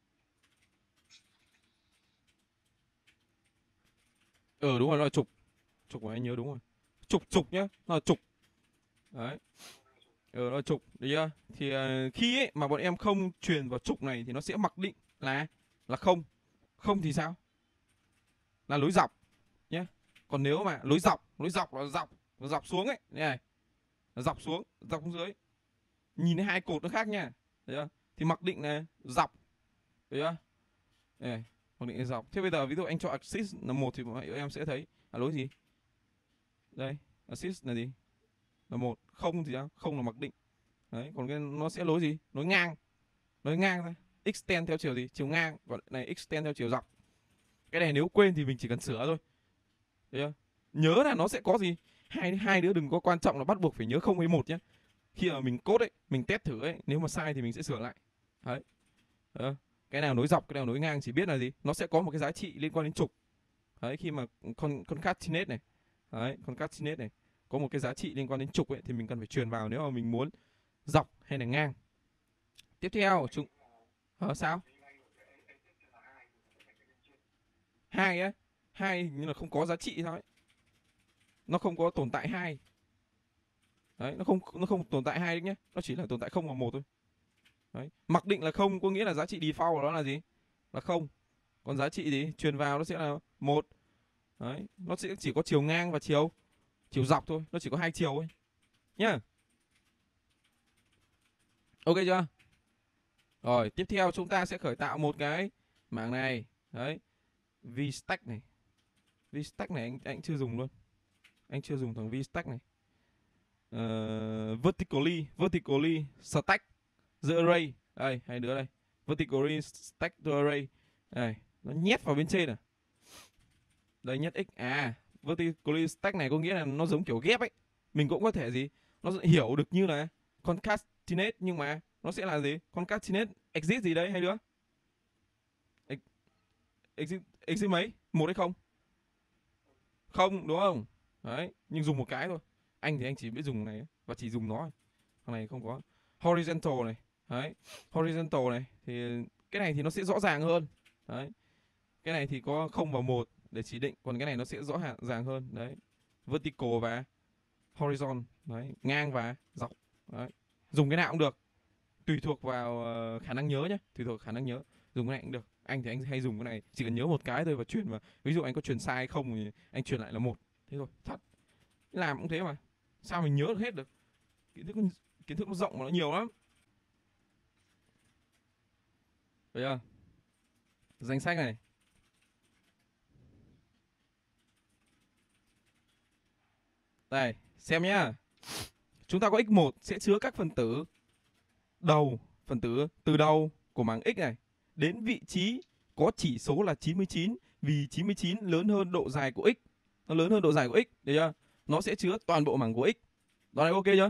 Đúng rồi, nó là trục. Trục của anh nhớ đúng rồi, trục nhá, nó là trục. Đấy, nó là trục, được chưa? Thì khi ấy mà bọn em không truyền vào trục này thì nó sẽ mặc định là không. Không thì sao, là lối dọc nhé. Còn nếu mà lối dọc là dọc xuống ấy, này, là dọc xuống, dọc xuống dưới, nhìn thấy hai cột nó khác nha, thấy chưa? Thì mặc định là dọc, thấy chưa? Đây, mặc định là dọc. Thế bây giờ ví dụ anh cho axis là một thì em sẽ thấy là lối gì, đây, axis là gì, là một. Không thì sao, không là mặc định. Đấy, còn cái nó sẽ lối gì, lối ngang thôi. Extend theo chiều gì, chiều ngang, còn này extend theo chiều dọc. Cái này nếu quên thì mình chỉ cần sửa thôi, thấy chưa? Nhớ là nó sẽ có gì, hai đứa đừng có quan trọng là bắt buộc phải nhớ không hay một nhé. Khi mà mình code ấy, mình test thử ấy, nếu mà sai thì mình sẽ sửa lại. Đấy. Cái nào nối dọc, cái nào nối ngang chỉ biết là gì, nó sẽ có một cái giá trị liên quan đến trục. Đấy, khi mà concatenate này, đấy, concatenate này có một cái giá trị liên quan đến trục ấy thì mình cần phải truyền vào nếu mà mình muốn dọc hay là ngang. Tiếp theo chúng sao hai á, hai như là không có giá trị sao ấy, nó không có tồn tại hai. Đấy, nó không tồn tại hai đấy nhé, nó chỉ là tồn tại không và một thôi. Đấy, mặc định là không có nghĩa là giá trị default của nó là gì, là không. Còn giá trị gì truyền vào nó sẽ là một. Đấy, nó sẽ chỉ có chiều ngang và chiều chiều dọc thôi, nó chỉ có hai chiều thôi nhá. Ok chưa? Rồi tiếp theo chúng ta sẽ khởi tạo một cái mảng này. Đấy, vstack này. Vstack này anh chưa dùng luôn, anh chưa dùng thằng vstack này. Vertically stack the array. Đây, hai đứa đây, vertically stack the array. Đây, nó nhét vào bên trên à. Đây, nhất x vertically stack này có nghĩa là nó giống kiểu ghép ấy. Mình cũng có thể gì, nó hiểu được như là concatenate, nhưng mà nó sẽ là gì, concatenate exit gì đấy, hay đứa exit mấy, một hay không, không đúng không? Đấy, nhưng dùng một cái thôi. Anh thì anh chỉ biết dùng này và chỉ dùng nó. Thằng này không có horizontal này. Đấy, horizontal này thì cái này thì nó sẽ rõ ràng hơn. Đấy, cái này thì có không và một để chỉ định, còn cái này nó sẽ rõ ràng hơn. Đấy, vertical và horizon. Đấy, ngang và dọc. Đấy, dùng cái nào cũng được, tùy thuộc vào khả năng nhớ nhé, tùy thuộc khả năng nhớ, dùng cái này cũng được. Anh thì anh hay dùng cái này, chỉ cần nhớ một cái thôi và truyền vào. Ví dụ anh có truyền sai hay không thì anh truyền lại là một, thế thôi. Thật, làm cũng thế mà, sao mình nhớ được hết được. Kiến thức nó rộng mà nó nhiều lắm. Thấy chưa, danh sách này. Đây, xem nhá. Chúng ta có x1 sẽ chứa các phần tử từ đầu của mảng x này đến vị trí có chỉ số là 99, vì 99 lớn hơn độ dài của x. Nó lớn hơn độ dài của x, được chưa? Nó sẽ chứa toàn bộ mảng của x. Đó này, ok chưa?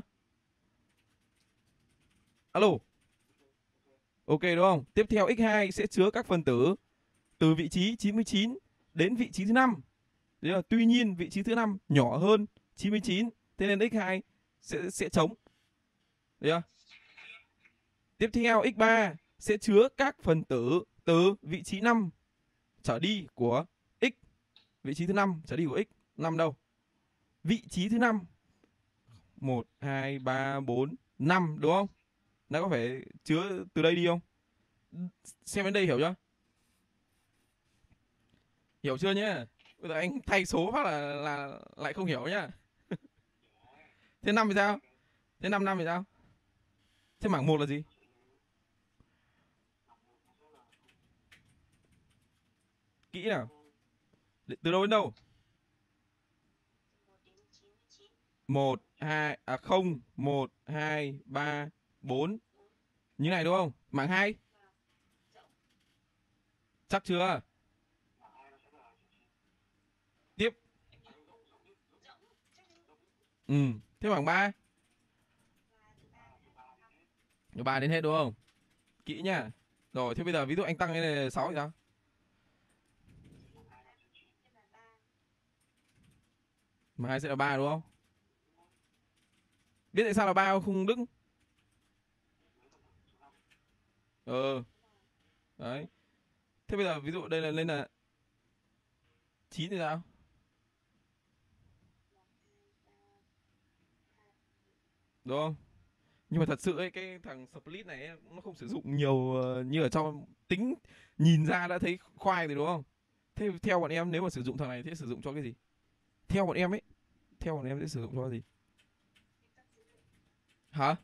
Alo. Ok đúng không? Tiếp theo x2 sẽ chứa các phần tử từ vị trí 99 đến vị trí thứ 5. Tuy nhiên vị trí thứ 5 nhỏ hơn 99, thế nên x2 sẽ trống. Được chưa? Tiếp theo x3 sẽ chứa các phần tử từ vị trí 5 trở đi của x. Vị trí thứ 5 trở đi của x. 5 đâu? Vị trí thứ 5. 1 2 3 4 5 đúng không? Nó có phải chứa từ đây đi không? Xem đến đây hiểu chưa? Hiểu chưa nhé? Bây giờ anh thay số phát là lại không hiểu nhá. Thế năm thì sao? Thế năm năm thì sao? Thế mảng một là gì? Kỹ nào. Từ đâu đến đâu? Một hai à không, một hai ba bốn, như này đúng không? Mảng hai. Chắc chưa? Tiếp. Ừ. Thế mảng ba. Từ ba đến hết đúng không? Kỹ nhá. Rồi thế bây giờ ví dụ anh tăng lên là 6 thì sao? Mảng hai sẽ là ba đúng không? Biết tại sao là ba không đứng? Ờ. Đấy. Thế bây giờ ví dụ đây là lên là 9 thì sao? Đúng không? Nhưng mà thật sự ấy, cái thằng split này ấy, nó không sử dụng nhiều như ở trong tính, nhìn ra đã thấy khoai rồi đúng không? Thế theo bọn em nếu mà sử dụng thằng này thế sử dụng cho cái gì? Theo bọn em ấy, theo bọn em sẽ sử dụng cho gì? Hả?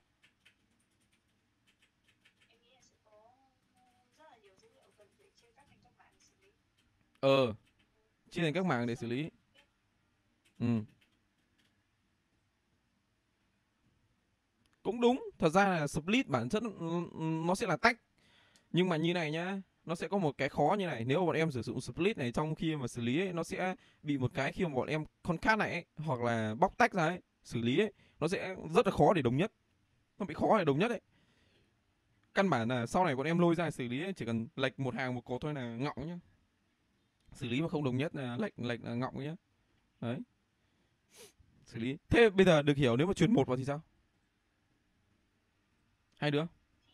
Ờ, chia thành các mảng để xử lý. Ừ, cũng đúng. Thật ra là split bản chất nó sẽ là tách. Nhưng mà như này nhá, nó sẽ có một cái khó như này. Nếu mà bọn em sử dụng split này trong khi mà xử lý ấy, nó sẽ bị một cái khi mà bọn em concat này ấy, hoặc là bóc tách ra ấy, xử lý ấy, nó sẽ rất là khó để đồng nhất. Nó bị khó để đồng nhất ấy. Căn bản là sau này bọn em lôi ra xử lý ấy, chỉ cần lệch một hàng một cột thôi là ngọng nhá. Xử lý mà không đồng nhất là lệch lệch là ngọng nhá. Đấy, xử lý. Thế bây giờ được hiểu nếu mà truyền một vào thì sao? Hai đứa.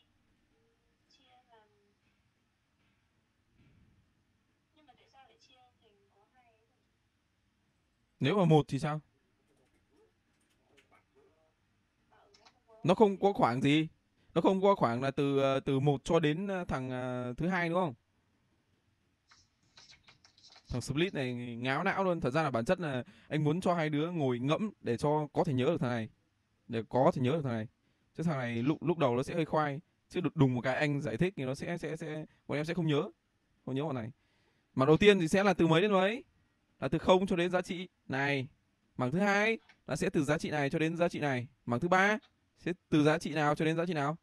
Nếu mà một thì sao? Nó không có khoảng gì. Nó không có khoảng là từ một cho đến thằng thứ hai đúng không? Thằng split này ngáo não luôn. Thật ra là bản chất là anh muốn cho hai đứa ngồi ngẫm để cho có thể nhớ được thằng này, để có thể nhớ được thằng này. Chứ thằng này lúc lúc đầu nó sẽ hơi khoai, chứ đùng một cái anh giải thích thì nó sẽ bọn em sẽ không nhớ, không nhớ bọn này. Mà đầu tiên thì sẽ là từ mấy đến mấy, là từ không cho đến giá trị này. Mảng thứ hai là sẽ từ giá trị này cho đến giá trị này. Mảng thứ ba sẽ từ giá trị nào cho đến giá trị nào.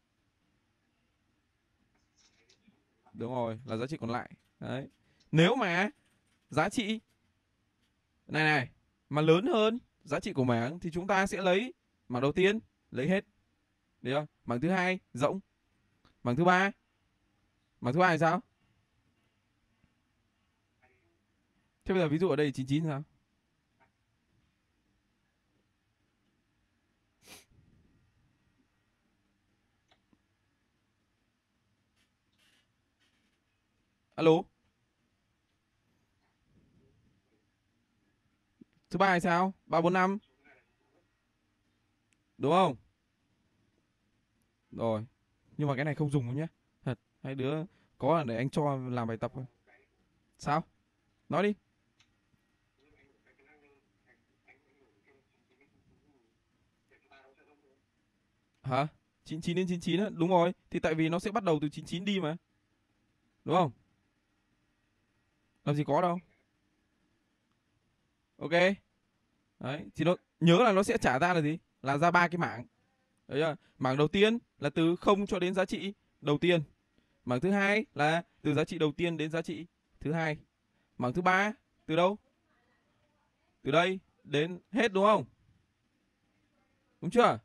Đúng rồi, là giá trị còn lại. Đấy. Nếu mà giá trị này này mà lớn hơn giá trị của mảng thì chúng ta sẽ lấy mảng đầu tiên, lấy hết. Được không? Mảng thứ hai rỗng. Mảng thứ ba, mảng thứ ba thì sao? Thế bây giờ ví dụ ở đây 99 sao? Alo. Thứ ba thì sao? 345 đúng không? Rồi. Nhưng mà cái này không dùng đâu nhé. Thật, hai đứa có là để anh cho làm bài tập thôi. Sao? Nói đi. Hả? 99 đến 99 á, đúng rồi. Thì tại vì nó sẽ bắt đầu từ 99 đi mà, đúng không? Làm gì có đâu. Ok. Đấy, thì nó nhớ là nó sẽ trả ra là gì? Là ra ba cái mảng. Đấy chưa? Mảng đầu tiên là từ không cho đến giá trị đầu tiên. Mảng thứ hai là từ giá trị đầu tiên đến giá trị thứ hai. Mảng thứ ba từ đâu? Từ đây đến hết đúng không? Đúng chưa?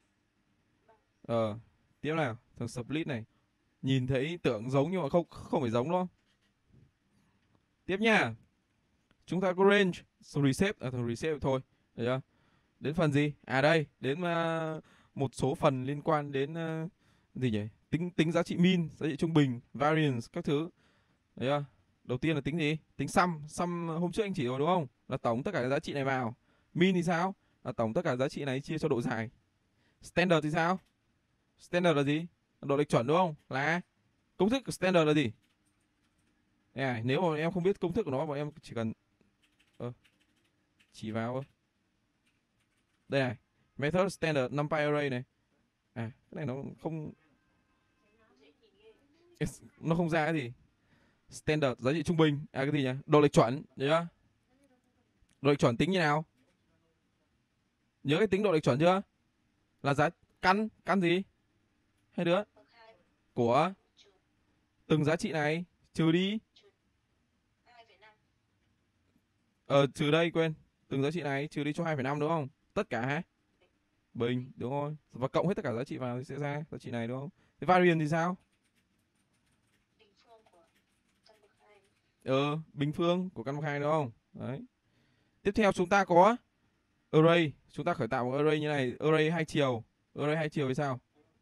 Ờ, tiếp nào, thằng split này. Nhìn thấy tưởng giống nhưng mà không không phải giống đúng không? Tiếp nha. Chúng ta có range, reset, thằng reset thôi. Được chưa? Đến phần gì? À đây, đến một số phần liên quan đến gì nhỉ? Tính tính giá trị mean, giá trị trung bình, variance các thứ. Đấy chưa? Đầu tiên là tính gì? Tính sum, sum hôm trước anh chỉ rồi đúng không? Là tổng tất cả các giá trị này vào. Mean thì sao? Là tổng tất cả giá trị này chia cho độ dài. Standard thì sao? Standard là gì? Độ lệch chuẩn đúng không? Là công thức của standard là gì? Này, nếu mà em không biết công thức của nó, bọn em chỉ cần Chỉ vào đây này, method standard numpy array này. À, cái này nó không ra cái gì. Standard giá trị trung bình, cái gì nhỉ? Độ lệch chuẩn, nhớ chưa? Độ lệch chuẩn tính như nào? Nhớ cái tính độ lệch chuẩn chưa? Là giá căn gì? Hai đứa của từng giá trị này trừ đi. Trừ đây quên. Từng giá trị này trừ đi cho 2,5 đúng không? Tất cả bình, đúng rồi. Và cộng hết tất cả giá trị vào thì sẽ ra giá trị này đúng không? Thế variance thì sao? Bình phương của căn bậc 2 đúng không? Đấy. Tiếp theo chúng ta có array, chúng ta khởi tạo một array như này, array hai chiều. Array hai chiều thì sao?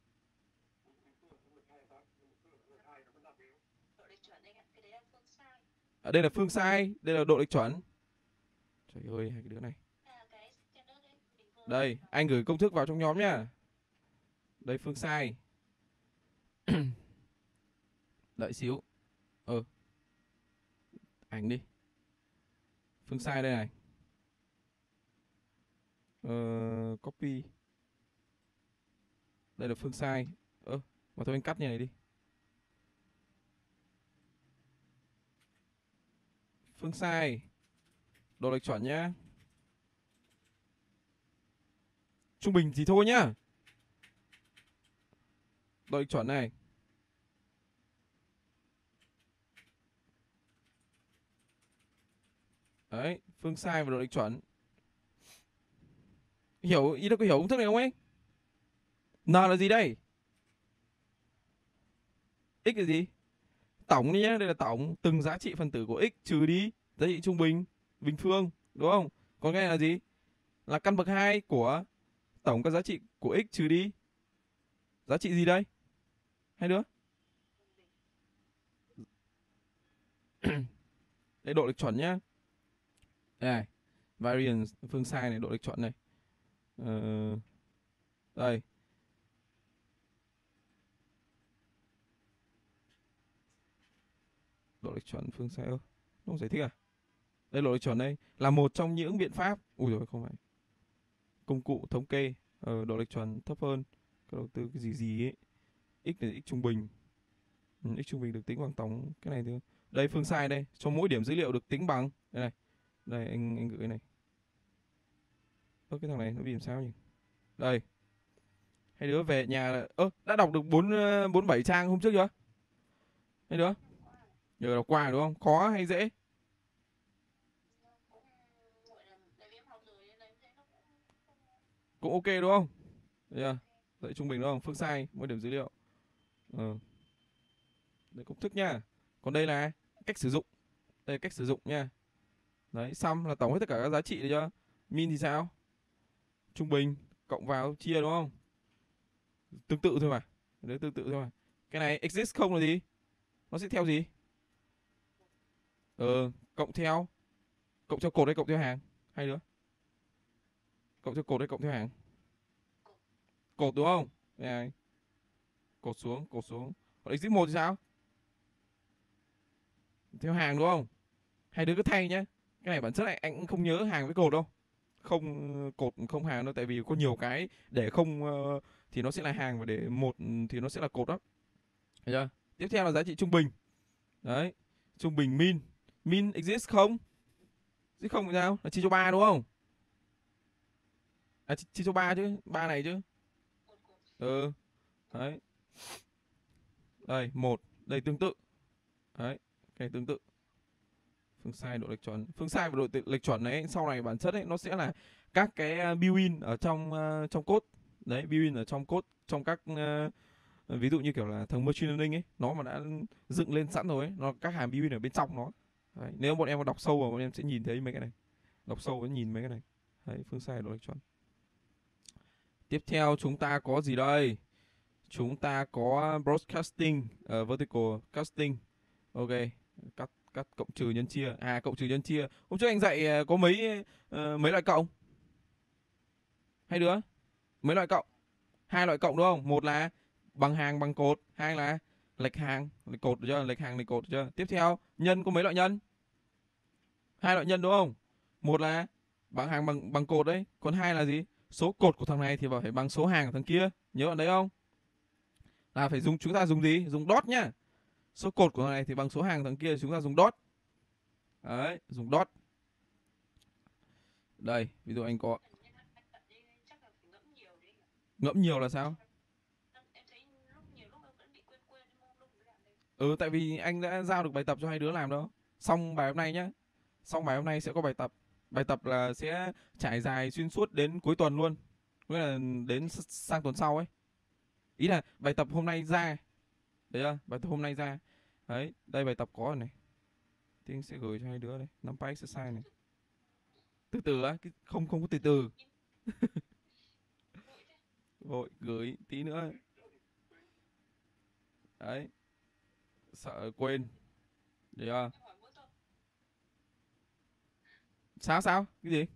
Đây là phương sai, đây là độ lệch chuẩn. Trời ơi, hai cái đứa này. Đây, anh gửi công thức vào trong nhóm nhá. Đây phương sai. Đợi xíu. Ảnh đi. Phương sai đây này. Copy. Đây là phương sai. Mà thôi anh cắt như này đi. Phương sai. Độ lệch chuẩn nhá. Trung bình thì thôi nhá. Độ lệch chuẩn này. Đấy, phương sai và độ lệch chuẩn. Hiểu, ý là có hiểu công thức này không ấy? N là gì đây? X là gì? Tổng đi nhá, đây là tổng từng giá trị phần tử của x trừ đi giá trị trung bình, bình phương, đúng không? Còn cái này là gì? Là căn bậc 2 của tổng các giá trị của x trừ đi giá trị gì đây? Hai đứa. Đây độ lệch chuẩn nhá. Đây này, variance phương sai này, độ lệch chuẩn này. Đây. Độ lệch chuẩn phương sai không giải thích à? Đây độ lệch chuẩn đây là một trong những biện pháp. Ui rồi không phải. Công cụ thống kê độ lệch chuẩn thấp hơn các đầu tư cái gì ấy. X là x trung bình. X trung bình được tính bằng tổng cái này thôi. Đây phương sai đây, cho mỗi điểm dữ liệu được tính bằng đây này. Đây anh gửi này. Cái thằng này nó bị làm sao nhỉ? Đây. Hai đứa về nhà là đã đọc được 47 trang hôm trước chưa? Hai đứa. Giờ đọc qua đúng không? Khó hay dễ? Cũng ok đúng không? Đấy dạy trung bình đúng không? Phương sai mỗi điểm dữ liệu. Đây công thức nha. Còn đây là cách sử dụng. Đây là cách sử dụng nha. Đấy, sum là tổng hết tất cả các giá trị được chưa? Min thì sao? Trung bình cộng vào chia đúng không? Tương tự thôi mà. Đấy tương tự thôi mà. Cái này exist không là gì? Nó sẽ theo gì? Cộng theo cột hay cộng theo hàng? Hai đứa. Cộng theo cột hay cộng theo hàng? Cột đúng không? Đây này. Cột xuống. Còn exit 1 thì sao? Theo hàng đúng không? Hai đứa cứ thay nhá. Cái này bản chất này anh cũng không nhớ hàng với cột đâu. Không cột không hàng đâu, tại vì có nhiều cái để không thì nó sẽ là hàng, và để một thì nó sẽ là cột đó. Thấy chưa? Tiếp theo là giá trị trung bình. Đấy, trung bình min. Min exist không? Exist không thì sao? Là chia cho 3 đúng không? Chia cho 3 chứ, 3 này chứ. Đấy. Đây, 1, đây tương tự. Đấy, cái tương tự. Phương sai độ lệch chuẩn. Phương sai và độ lệch chuẩn này sau này bản chất ấy nó sẽ là các cái built-in ở trong code. Đấy, built-in ở trong code, trong các ví dụ như kiểu là thằng machine learning ấy, nó mà đã dựng lên sẵn rồi ấy, nó các hàm built-in ở bên trong nó. Đấy, nếu bọn em có đọc sâu vào bọn em sẽ nhìn thấy mấy cái này. Đọc sâu với nhìn mấy cái này. Đấy, phương sai độ lệch chuẩn. Tiếp theo chúng ta có gì đây? Chúng ta có broadcasting, vertical casting. Ok, cắt cộng trừ nhân chia. Cộng trừ nhân chia. Hôm trước anh dạy có mấy loại cộng? Hai đứa? Mấy loại cộng? 2 loại cộng đúng không? Một là bằng hàng bằng cột, hai là lệch hàng lệch cột, được chưa? Lệch hàng lệch cột, được chưa? Tiếp theo nhân có mấy loại nhân? 2 loại nhân đúng không? Một là bảng hàng bằng cột đấy, còn hai là gì? Số cột của thằng này thì phải bằng số hàng của thằng kia. Nhớ bạn đấy không? Là phải dùng, chúng ta dùng gì? Dùng dot nhá. Số cột của thằng này thì bằng số hàng của thằng kia, chúng ta dùng dot. Đấy, dùng dot. Đây, ví dụ anh có ngẫm nhiều là sao? Ừ, tại vì anh đã giao được bài tập cho hai đứa làm đâu. Xong bài hôm nay nhá. Xong bài hôm nay sẽ có bài tập. Bài tập là sẽ trải dài xuyên suốt đến cuối tuần luôn. Nghĩa là đến sang tuần sau ấy. Ý là bài tập hôm nay ra. Đấy chưa? Bài tập hôm nay ra. Đấy, đây bài tập có rồi này. Thì anh sẽ gửi cho hai đứa đây. 5 bài exercise này. Từ từ á, không không có từ từ. Rồi, gửi tí nữa. Đấy, sợ quên. Đấy chưa? Sao sao? Cái gì?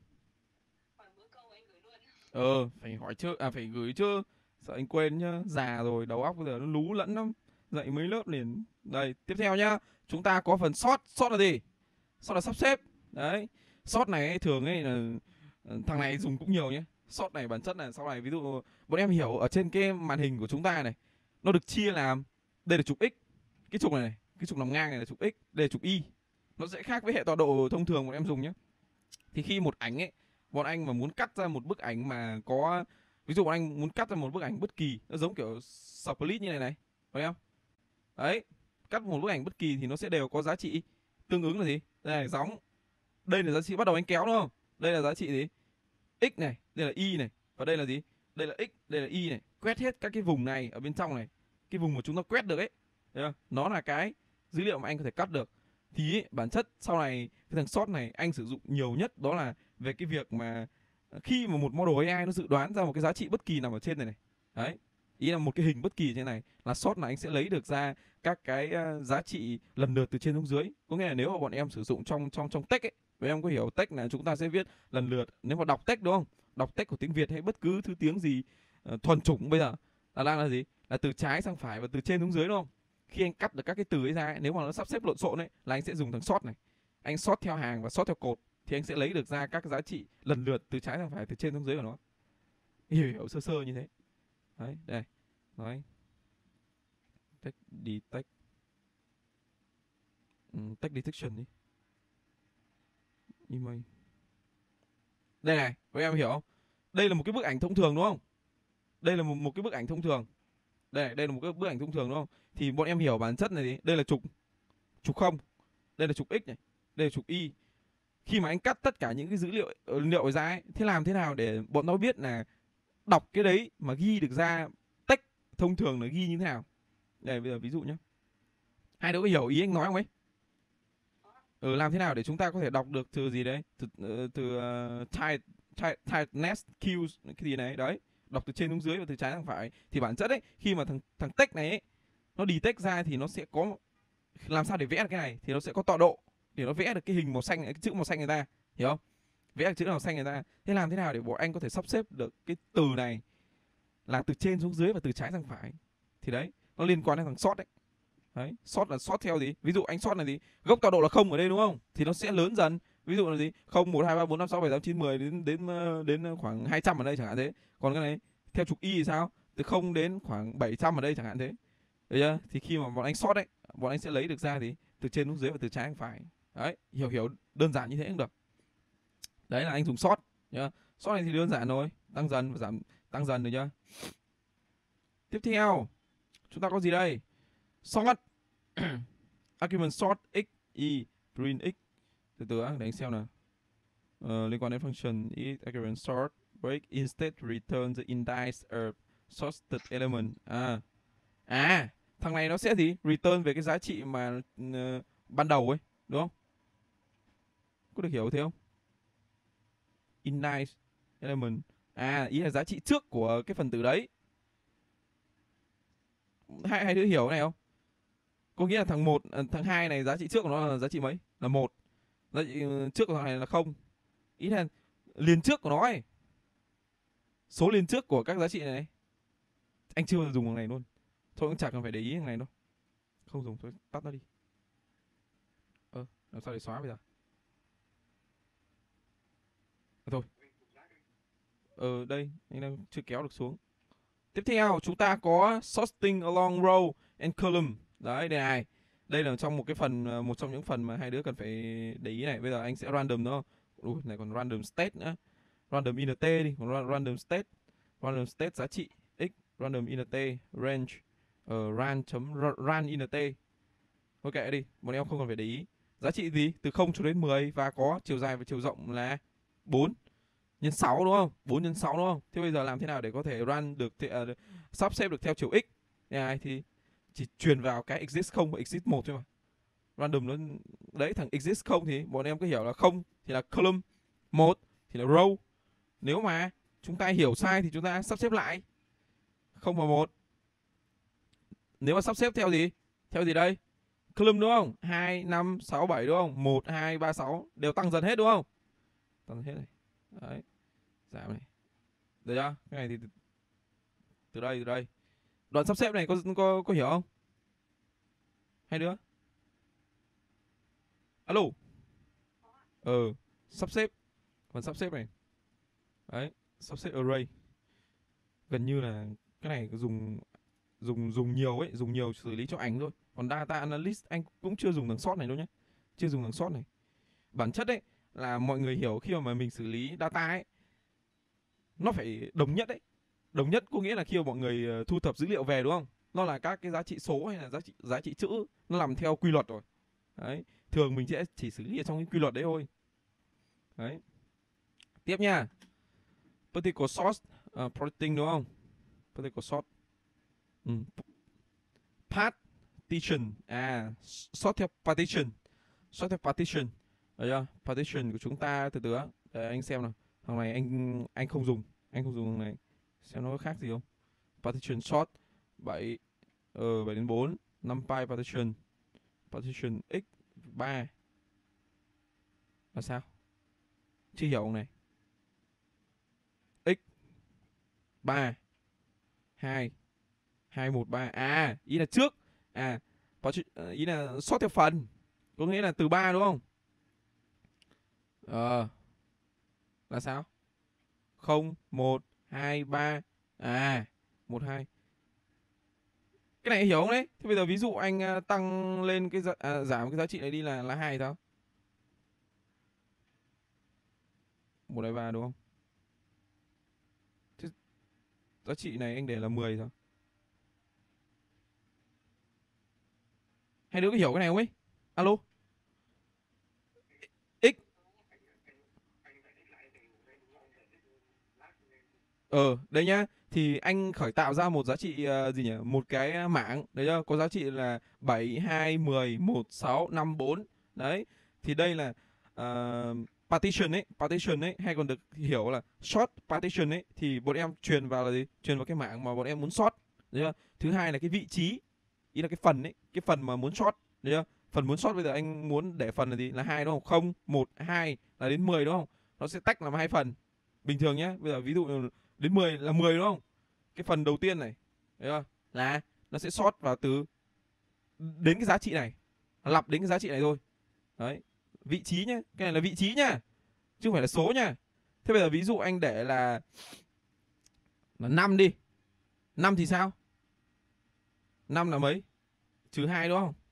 Phải hỏi trước, à phải gửi chứ. Sợ anh quên nhá, già rồi, đầu óc bây giờ nó lú lẫn lắm. Dậy mấy lớp liền. Đây, tiếp theo nhá. Chúng ta có phần sort, sort là gì? Sort là sắp xếp. Đấy. Sort này ấy, thường ấy là thằng này dùng cũng nhiều nhé. Sort này bản chất là sau này ví dụ bọn em hiểu ở trên cái màn hình của chúng ta này, nó được chia làm, đây là trục x, cái trục này, cái trục nằm ngang này là trục x, đây là trục y. Nó sẽ khác với hệ tọa độ thông thường bọn em dùng nhé. Thì khi một ảnh ấy, bọn anh mà muốn cắt ra một bức ảnh mà có, ví dụ bọn anh muốn cắt ra một bức ảnh bất kỳ, nó giống kiểu split như này này, phải không? Đấy, cắt một bức ảnh bất kỳ thì nó sẽ đều có giá trị tương ứng là gì? Đây này, giống, đây là giá trị bắt đầu anh kéo đúng không? Đây là giá trị gì? X này, đây là y này, và đây là gì? Đây là x, đây là y này. Quét hết các cái vùng này ở bên trong này, cái vùng mà chúng ta quét được ấy, thấy không? Nó là cái dữ liệu mà anh có thể cắt được. Thì ấy, bản chất sau này cái thằng sort này anh sử dụng nhiều nhất đó là về cái việc mà khi mà một model AI nó dự đoán ra một cái giá trị bất kỳ nằm ở trên này này, đấy, ý là một cái hình bất kỳ trên này, là sort là anh sẽ lấy được ra các cái giá trị lần lượt từ trên xuống dưới. Có nghĩa là nếu mà bọn em sử dụng trong text ấy, vậy em có hiểu text là chúng ta sẽ viết lần lượt. Nếu mà đọc text đúng không, đọc text của tiếng Việt hay bất cứ thứ tiếng gì thuần chủng bây giờ là đang là gì, là từ trái sang phải và từ trên xuống dưới đúng không? Khi anh cắt được các cái từ ấy ra ấy, nếu mà nó sắp xếp lộn xộn ấy là anh sẽ dùng thằng sort này, anh sort theo hàng và sort theo cột, thì anh sẽ lấy được ra các giá trị lần lượt từ trái sang phải, từ trên xuống dưới của nó. Hiểu sơ sơ như thế. Đấy, đây nói text detect, text detection đi, email. Đây này, các em hiểu không? Đây là một cái bức ảnh thông thường đúng không? Đây là một cái bức ảnh thông thường. Đây là một cái bức ảnh thông thường đúng không? Thì bọn em hiểu bản chất này gì? Đây là trục trục không, đây là trục x này, đây là trục y. Khi mà anh cắt tất cả những cái dữ liệu liệu ra ấy, thế làm thế nào để bọn nó biết là đọc cái đấy mà ghi được ra text thông thường là ghi như thế nào? Đây bây giờ ví dụ nhé. Hai đứa có hiểu ý anh nói không ấy? Làm thế nào để chúng ta có thể đọc được từ gì đấy? Từ tightness cues cái gì này đấy, đọc từ trên xuống dưới và từ trái sang phải. Thì bản chất ấy, khi mà thằng text này ấy, nó detect ra thì nó sẽ có, làm sao để vẽ được cái này thì nó sẽ có tọa độ để nó vẽ được cái hình màu xanh, cái chữ màu xanh người ta, hiểu không? Vẽ được chữ màu xanh người ta. Thế làm thế nào để bọn anh có thể sắp xếp được cái từ này là từ trên xuống dưới và từ trái sang phải? Thì đấy, nó liên quan đến thằng sort đấy. Đấy, sort là sort theo gì? Ví dụ anh sort là gì? Gốc tọa độ là không ở đây đúng không? Thì nó sẽ lớn dần. Ví dụ là gì? 0 1 2 3 4 5 6 7 8 9 10 đến khoảng 200 ở đây chẳng hạn thế. Còn cái này theo trục y thì sao? Từ 0 đến khoảng 700 ở đây chẳng hạn thế. Được chưa? Thì khi mà bọn anh sort đấy, bọn anh sẽ lấy được ra thì từ trên xuống dưới và từ trái sang phải. Đấy, hiểu đơn giản như thế cũng được. Đấy là anh dùng sort nhá. Sort này thì đơn giản thôi, tăng dần và giảm, tăng dần được chưa? Tiếp theo, chúng ta có gì đây? Sort argument sort x y print x. Từ từ để anh xem nào. Liên quan đến function is argument sort break instead return the index of sorted element. Thằng này nó sẽ gì? Return về cái giá trị mà ban đầu ấy, đúng không? Có được hiểu thế không? Index element. Ý là giá trị trước của cái phần tử đấy. Hai đứa hiểu cái này không? Có nghĩa là thằng 2 này giá trị trước của nó là giá trị mấy? Là 1. Giá trị trước của thằng này là 0. Ý là liền trước của nó ấy. Số liền trước của các giá trị này. Anh chưa bao giờ dùng thằng này luôn. Thôi cũng chẳng cần phải để ý thằng này đâu. Không dùng, thôi tắt nó đi. Làm sao để xóa bây giờ? Thôi, đây, anh đang chưa kéo được xuống. Tiếp theo chúng ta có sorting along row and column. Đấy, đây này. Đây là trong một trong những phần mà hai đứa cần phải để ý này. Bây giờ anh sẽ random nó. Ui, này còn random state nữa. Random int đi, còn random state. Random state giá trị x, random int range ran int. Thôi kệ đi, bọn em không cần phải để ý. Giá trị gì? Từ 0 cho đến 10 và có chiều dài và chiều rộng là 4 nhân 6 đúng không? 4 nhân 6 đúng không? Thế bây giờ làm thế nào để có thể run được sắp xếp được theo chiều x? Này thì chỉ truyền vào cái exist 0 và exist 1 thôi mà. Random nó đấy, thằng exist 0 thì bọn em cứ hiểu là 0 thì là column, 1 thì là row. Nếu mà chúng ta hiểu sai thì chúng ta sắp xếp lại 0 và 1. Nếu mà sắp xếp theo gì? Theo gì đây? Column đúng không? 2, 5, 6, 7 đúng không? 1, 2, 3, 6 đều tăng dần hết đúng không? Tăng dần hết này. Đấy. Giảm này. Được chưa? Cái này thì từ đây. Đoạn sắp xếp này có hiểu không? Hai đứa. Alo. Sắp xếp. Còn sắp xếp này. Đấy, sắp xếp array. Gần như là cái này dùng nhiều ấy, dùng nhiều xử lý cho ảnh thôi. Còn data analyst anh cũng chưa dùng thằng sort này đâu nhé. Chưa dùng thằng sort này. Bản chất ấy là mọi người hiểu khi mà mình xử lý data ấy, nó phải đồng nhất đấy. Đồng nhất có nghĩa là khi mà mọi người thu thập dữ liệu về đúng không? Nó là các cái giá trị số hay là giá trị chữ, nó làm theo quy luật rồi. Đấy, thường mình sẽ chỉ xử lý ở trong cái quy luật đấy thôi. Đấy. Tiếp nha. Particle sort, partition đúng không? Particle sort. Partition, sort theo partition. Sort theo partition. Đấy chưa? Partition của chúng ta từ từ á. Để anh xem nào. Thằng này anh không dùng. Anh không dùng thằng này. Xem nó có khác gì không? Partition sort 7 7 đến 4, 5 pi partition. Partition x 3. Là sao? Chưa hiểu ông này. X 3 2 2 1 3. Ý là trước. Ý là sort theo phần. Có nghĩa là từ 3 đúng không? Là sao? 0 1 2 3. 1 2. Cái này hiểu không đấy? Thế bây giờ ví dụ anh tăng lên giảm cái giá trị này đi là 2 sao? 1 2 3 đúng không? Thế giá trị này anh để là 10 sao? Hai đứa có hiểu cái này không ấy? Alo? X. Đây nhá. Thì anh khởi tạo ra một giá trị gì nhỉ? Một cái mảng, đấy chưa? Có giá trị là 7 2 10 1 6 5 4. Đấy. Thì đây là partition ấy hay còn được hiểu là short partition ấy, thì bọn em truyền vào là gì? Truyền vào cái mảng mà bọn em muốn short, đấy chưa? Thứ hai là cái vị trí, ý là cái phần ấy, cái phần mà muốn short, đấy chưa? Phần muốn short bây giờ anh muốn để phần là gì? Là 2 đúng không? 0 1 2 là đến 10 đúng không? Nó sẽ tách làm hai phần. Bình thường nhé. Bây giờ ví dụ đến 10 là 10 đúng không? Cái phần đầu tiên này, thấy không? Là nó sẽ short vào từ đến cái giá trị này, lặp đến cái giá trị này thôi. Đấy, vị trí nhá, cái này là vị trí nhá, chứ không phải là số nhá. Thế bây giờ ví dụ anh để là 5 đi. 5 thì sao? 5 là mấy? Trừ 2 đúng không?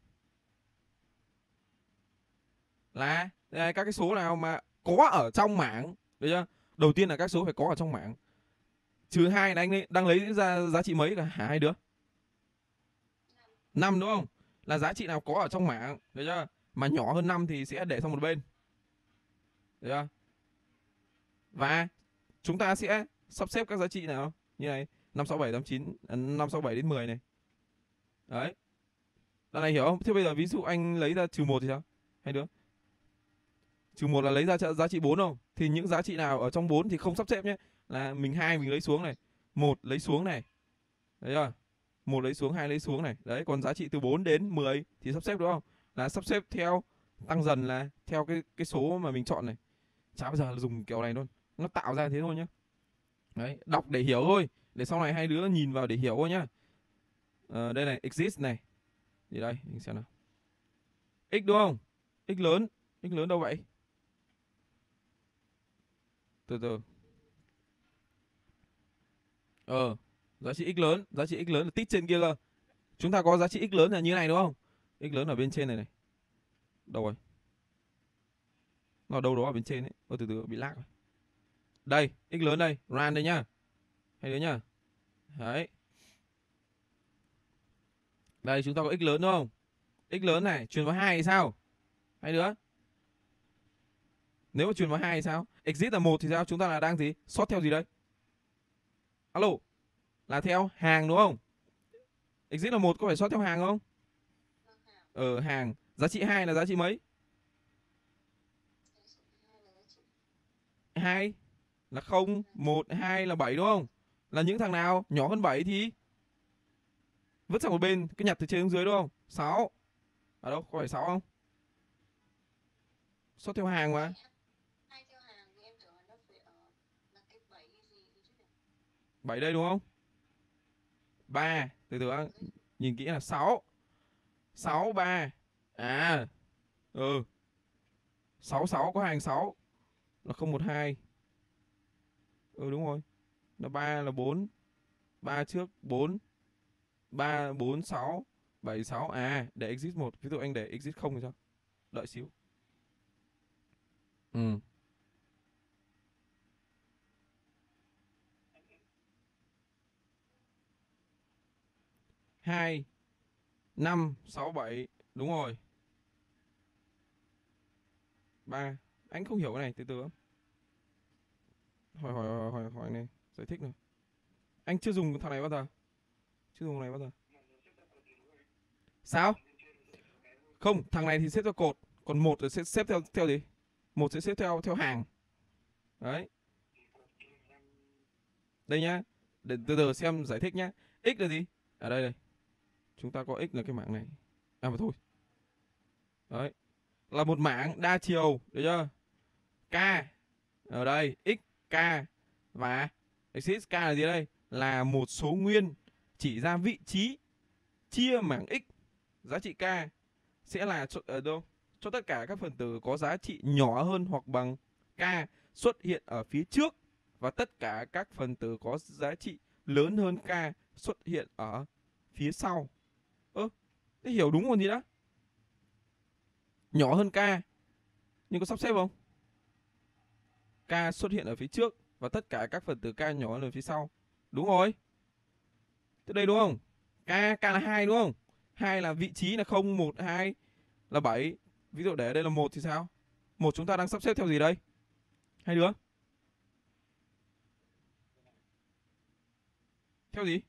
Là các cái số nào mà có ở trong mảng, được chưa? Đầu tiên là các số phải có ở trong mảng. Trừ 2 là anh đang lấy ra giá trị mấy cả hai đứa? 5 đúng không? Là giá trị nào có ở trong mảng, được chưa? Mà nhỏ hơn 5 thì sẽ để sang một bên. Được chưa? Và chúng ta sẽ sắp xếp các giá trị nào như này: 5 6 7 8 9, 5 6 7 đến 10 này. Đấy. Đoạn này hiểu không? Thế bây giờ ví dụ anh lấy ra trừ 1 thì sao? Hai đứa. Trừ 1 là lấy ra giá trị 4 không? Thì những giá trị nào ở trong 4 thì không sắp xếp nhé. Là mình mình lấy xuống này, 1 lấy xuống này. Đấy chưa? 1 lấy xuống, 2 lấy xuống này. Đấy, còn giá trị từ 4 đến 10 thì sắp xếp đúng không? Là sắp xếp theo tăng dần, là theo cái số mà mình chọn này. Chả bao giờ là dùng kiểu này luôn. Nó tạo ra thế thôi nhá. Đấy, đọc để hiểu thôi. Để sau này hai đứa nhìn vào để hiểu thôi nhá. Đây này, exist này. Gì đây, mình xem nào. X đúng không? X lớn đâu vậy? Từ từ. Giá trị x lớn, giá trị x lớn là tích trên kia cơ. Chúng ta có giá trị x lớn là như này đúng không? X lớn ở bên trên này này. Đâu rồi? Nó ở đâu đó ở bên trên ấy. Từ từ bị lag rồi. Đây, x lớn đây, ran đây nhá. Hai đứa nhá. Đấy. Đây chúng ta có x lớn đúng không? X lớn này truyền vào 2 thì sao? Hai đứa. Nếu mà truyền vào 2 thì sao? Exit là 1 thì sao? Chúng ta là đang gì? Sort theo gì đây? Alo. Là theo hàng đúng không? Exit là 1 có phải sort theo hàng không? Hàng. Giá trị 2 là giá trị mấy? 2 là 0, 1, 2 là 7 đúng không? Là những thằng nào nhỏ hơn 7 thì vứt sang một bên, cứ nhặt từ trên xuống dưới đúng không? 6. Ở đâu? Có phải 6 không? Sort theo hàng mà. 7 đây đúng không? 3, từ từ nhìn kỹ là 6. 6 3. À. 6 6 có hàng 6 là 0 1 2. Đúng rồi. Là 3 là 4. 3 trước 4. 3 4 6 7 6 để exit 1, ví dụ anh để exit 0 thì sao? Đợi xíu. 2 5 6 7 đúng rồi. 3. Anh không hiểu cái này, từ từ. Hỏi này, giải thích này. Anh chưa dùng thằng này bao giờ. Chưa dùng này bao giờ. Sao? Không, thằng này thì xếp theo cột, còn một sẽ xếp theo gì? Một sẽ xếp theo hàng. Đấy. Đây nhá. Để từ từ xem giải thích nhá. X là gì? Ở đây đây. Chúng ta có x là cái mảng này. Mà thôi. Đấy. Là một mảng đa chiều, được chưa? K ở đây, x k và exit k là gì đây? Là một số nguyên chỉ ra vị trí chia mảng x. Giá trị k sẽ là ở đâu? Cho tất cả các phần tử có giá trị nhỏ hơn hoặc bằng k xuất hiện ở phía trước, và tất cả các phần tử có giá trị lớn hơn k xuất hiện ở phía sau. Thế hiểu đúng còn gì đó. Nhỏ hơn k nhưng có sắp xếp không? K xuất hiện ở phía trước và tất cả các phần tử k nhỏ hơn ở phía sau. Đúng rồi. Thế đây đúng không? K là 2 đúng không? 2 là vị trí là 0 1 2 là 7. Ví dụ để ở đây là 1 thì sao? 1 chúng ta đang sắp xếp theo gì đây? Hai đứa. Theo gì?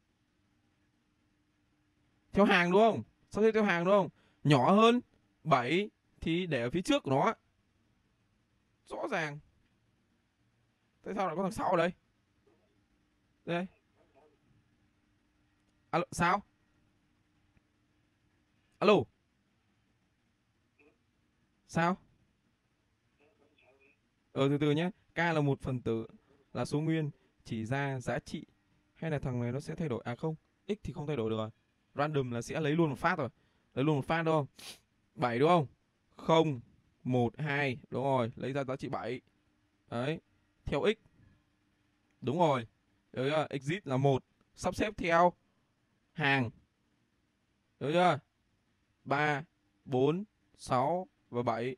Theo hàng đúng không? Sắp xếp theo hàng đúng không? Nhỏ hơn 7 thì để ở phía trước của nó. Rõ ràng. Tại sao lại có thằng 6 ở đây? Đây. Alo, sao? Alo. Sao? Từ từ nhé. K là một phần tử, là số nguyên chỉ ra giá trị, hay là thằng này nó sẽ thay đổi? À không, x thì không thay đổi được rồi. Random là sẽ lấy luôn một phát rồi. Lấy luôn một phát đúng không? 7 đúng không? 0 1 2 đúng rồi, lấy ra giá trị 7. Đấy. Theo x. Đúng rồi. Được chưa? Exit là 1, sắp xếp theo hàng. Được chưa? 3 4 6 và 7.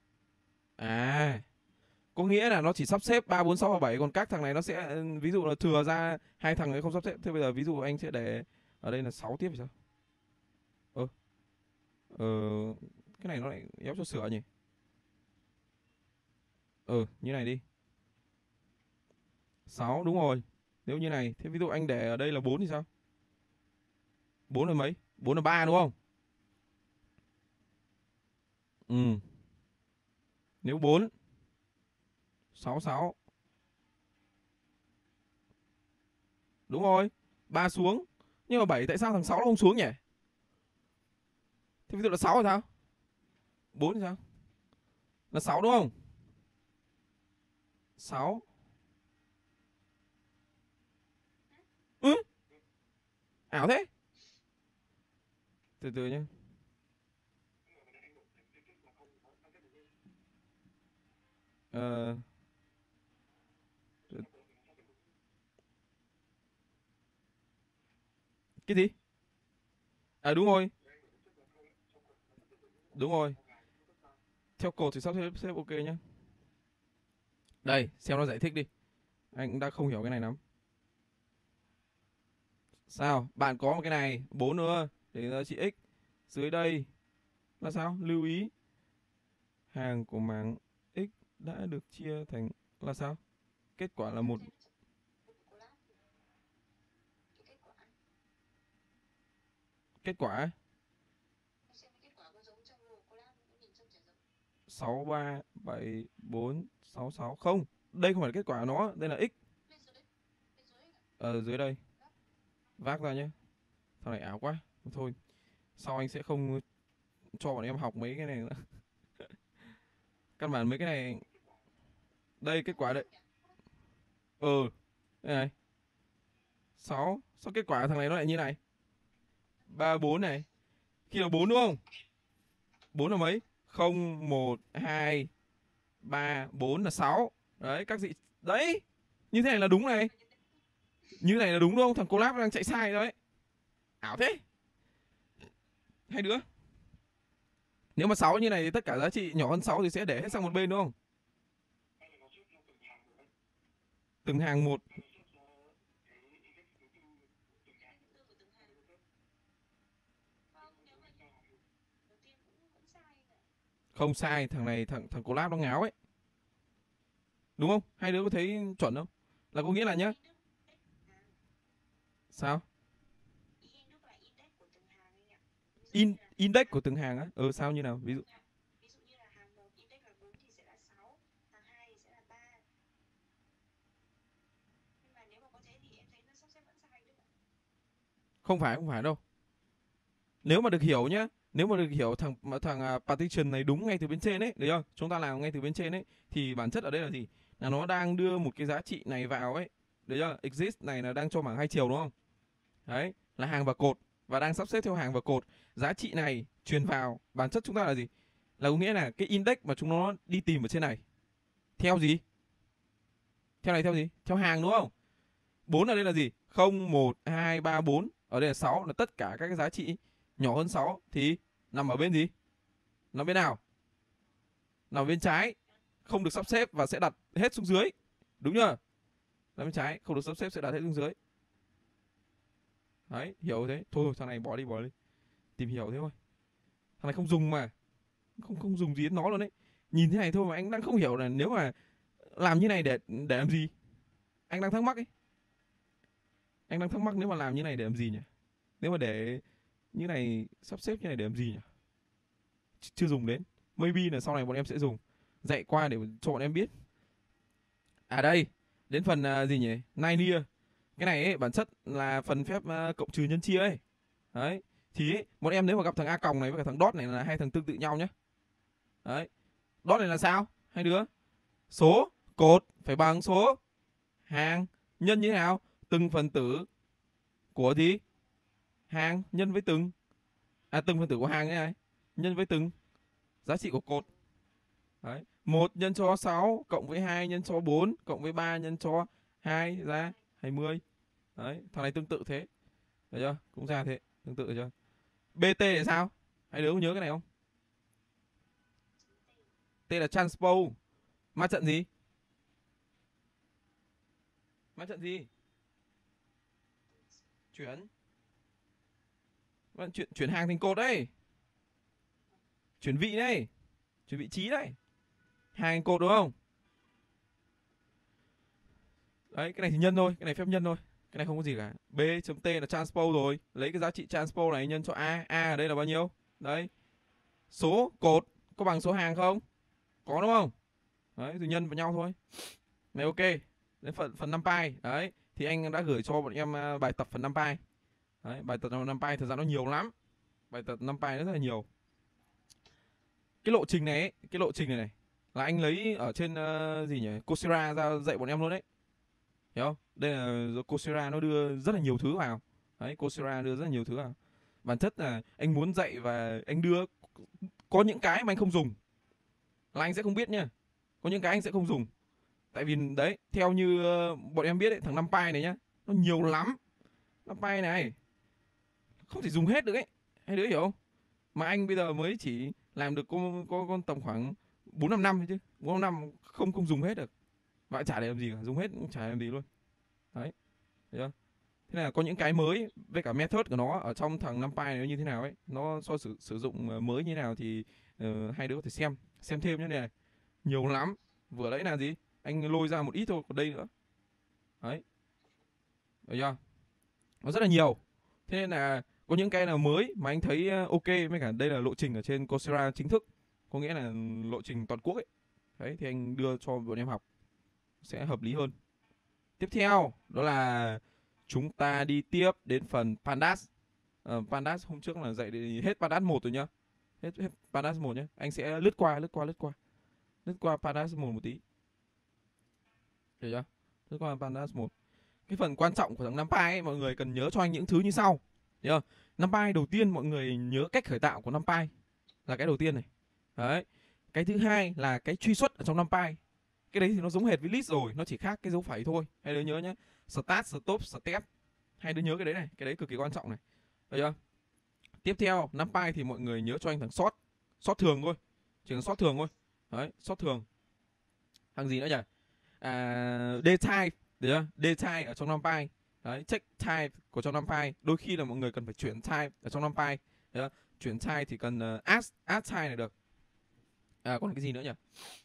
Có nghĩa là nó chỉ sắp xếp 3 4 6 và 7, còn các thằng này nó sẽ ví dụ là thừa ra hai thằng ấy không sắp xếp. Thế bây giờ ví dụ anh sẽ để ở đây là 6 tiếp thì sao? Ờ. Ờ cái này nó lại éo cho sửa nhỉ? Như này đi. 6 đúng rồi. Nếu như này, thế ví dụ anh để ở đây là 4 thì sao? 4 là mấy? 4 là 3 đúng không? Ừ. Nếu 4 6 6. Đúng rồi. 3 xuống. Nhưng mà 7 tại sao thằng 6 nó không xuống nhỉ? Thế ví dụ là 6 là sao? 4 thì sao? Là 6 đúng không? 6. Ừ. Ảo thế. Từ từ nhé. Cái gì? À đúng rồi, đúng rồi. Theo cột thì sắp xếp ok nhá. Đây, xem nó giải thích đi. Anh cũng đã không hiểu cái này lắm. Sao? Bạn có một cái này, 4 nữa, để giá trị x. Dưới đây là sao? Lưu ý hàng của mảng x đã được chia thành là sao? Kết quả là một kết quả ấy, 6374666 không. Đây không phải là kết quả của nó, đây là x. Ở dưới đây, vác ra nhé. Thằng này ảo quá. Thôi, sau anh sẽ không cho bọn em học mấy cái này nữa. Căn bản mấy cái này, đây kết quả đây. Ừ, đây này. 6, sao kết quả thằng này nó lại như này? 3 4 này. Khi là 4 đúng không? 4 là mấy? 0 1 2 3 4 là 6. Đấy, các vị đấy. Như thế này là đúng này. Như này là đúng đúng không? Thằng collab đang chạy sai rồi đấy. Ảo thế. Hai đứa. Nếu mà 6 như này thì tất cả giá trị nhỏ hơn 6 thì sẽ để hết sang một bên đúng không? Từng hàng một. Không sai, thằng này thằng collab nó ngáo ấy. Đúng không? Hai đứa có thấy chuẩn không? Là có nghĩa là nhá. Sao? Index của từng hàng á? Sao như nào? Ví dụ không phải đâu. Nếu mà được hiểu nhá, nếu mà được hiểu thằng partition này đúng ngay từ bên trên ấy, được không? Chúng ta làm ngay từ bên trên ấy thì bản chất ở đây là gì? Là nó đang đưa một cái giá trị này vào ấy. Được chưa? Exist này là đang cho mảng hai chiều đúng không? Đấy, là hàng và cột và đang sắp xếp theo hàng và cột. Giá trị này truyền vào, bản chất chúng ta là gì? Là có nghĩa là cái index mà chúng nó đi tìm ở trên này. Theo gì? Theo này theo gì? Theo hàng đúng không? 4 ở đây là gì? 0 1 2 3 4. Ở đây là 6 là tất cả các cái giá trị nhỏ hơn 6 thì nằm ở bên gì? Nằm bên nào? Nằm bên trái. Không được sắp xếp và sẽ đặt hết xuống dưới. Đúng chưa? Nằm bên trái, không được sắp xếp sẽ đặt hết xuống dưới. Đấy, hiểu thế. Thôi thằng này bỏ đi. Tìm hiểu thế thôi. Thằng này không dùng mà. Không dùng gì đến nó luôn đấy. Nhìn thế này thôi mà anh đang không hiểu là nếu mà làm như này để làm gì? Anh đang thắc mắc ấy. Anh đang thắc mắc nếu mà làm như này để làm gì nhỉ? Nếu mà để như này, sắp xếp như này để làm gì nhỉ? Chưa dùng đến. Maybe là sau này bọn em sẽ dùng. Dạy qua để cho bọn em biết. À đây, đến phần gì nhỉ? Linear. Cái này ấy, bản chất là phần phép cộng trừ nhân chia ấy. Đấy. Thì ấy, bọn em nếu mà gặp thằng A còng này với cả thằng dot này là hai thằng tương tự nhau nhé. Đấy. Dot này là sao? Hai đứa. Số cột phải bằng số hàng nhân như thế nào? Từng phần tử của gì? Hàng nhân với từng từng phần tử của hàng như này nhân với từng giá trị của cột. Đấy. 1 nhân cho 6 cộng với 2 nhân cho 4 cộng với 3 nhân cho 2 ra 20. Đấy, thằng này tương tự thế. Được chưa? Cũng ra thế, tương tự chưa? BT là sao? Hai đứa có nhớ cái này không? T là transpose. Ma trận gì? Ma trận gì? Chuyển. Chuyển hàng thành cột đấy. Chuyển vị đấy. Chuyển vị trí đấy. Hàng thành cột đúng không? Đấy, cái này thì nhân thôi, cái này phép nhân thôi. Cái này không có gì cả. B chấm T là transpose rồi. Lấy cái giá trị transpose này nhân cho A. A ở đây là bao nhiêu? Đấy. Số cột có bằng số hàng không? Có đúng không? Đấy, thì nhân vào nhau thôi. Này ok. Đến phần NumPy. Đấy. Thì anh đã gửi cho bọn em bài tập phần NumPy. Đấy, bài tập NumPy thực ra nó nhiều lắm. Bài tập NumPy nó rất là nhiều. Cái lộ trình này ấy, cái lộ trình này là anh lấy ở trên gì nhỉ? Coursera ra dạy bọn em luôn đấy. Hiểu không? Đây là Coursera nó đưa rất là nhiều thứ vào. Đấy, Coursera đưa rất là nhiều thứ vào. Bản chất là anh muốn dạy và anh đưa có những cái mà anh không dùng là anh sẽ không biết nhá. Có những cái anh sẽ không dùng. Tại vì đấy, theo như bọn em biết ấy, thằng NumPy này nhá, nó nhiều lắm. NumPy này không thể dùng hết được ấy. Hai đứa hiểu không? Mà anh bây giờ mới chỉ làm được có tầm khoảng 4-5 năm thôi chứ. 4-5 năm không dùng hết được. Và chả để làm gì cả, dùng hết cũng chả làm gì luôn. Đấy. Thấy chưa? Thế là có những cái mới với cả method của nó ở trong thằng NumPy này nó như thế nào ấy, nó so sử dụng mới như thế nào thì hai đứa có thể xem thêm nhé này. Nhiều lắm. Vừa nãy là gì? Anh lôi ra một ít thôi, còn đây nữa. Đấy. Được chưa? Nó rất là nhiều. Thế nên là có những cái nào mới mà anh thấy ok, với cả đây là lộ trình ở trên Coursera chính thức, có nghĩa là lộ trình toàn quốc ấy. Đấy thì anh đưa cho bọn em học sẽ hợp lý hơn. Tiếp theo đó là chúng ta đi tiếp đến phần Pandas. Pandas hôm trước là dạy hết Pandas 1 rồi nhá. Hết Pandas 1 nhá. Anh sẽ lướt qua Pandas 1 một tí. Được chưa? Lướt qua Pandas 1. Cái phần quan trọng của thằng NumPy ấy, mọi người cần nhớ cho anh những thứ như sau. Hiểu không? NumPy đầu tiên mọi người nhớ cách khởi tạo của NumPy là cái đầu tiên này. Đấy. Cái thứ hai là cái truy xuất ở trong NumPy. Cái đấy thì nó giống hệt với list rồi, nó chỉ khác cái dấu phẩy thôi. Hai đứa nhớ nhé. Start, stop, step. Hai đứa nhớ cái đấy này, cái đấy cực kỳ quan trọng này. Được chưa? Tiếp theo, NumPy thì mọi người nhớ cho anh thằng sort thường thôi. Chỉ cần sort thường thôi. Đấy, sort thường. Thằng gì nữa nhỉ? Dtype, được chưa? Dtype ở trong NumPy. Đấy, check type của trong NumPy. Đôi khi là mọi người cần phải chuyển type ở trong NumPy. Đấy, chuyển type thì cần add type này được. Còn cái gì nữa nhỉ?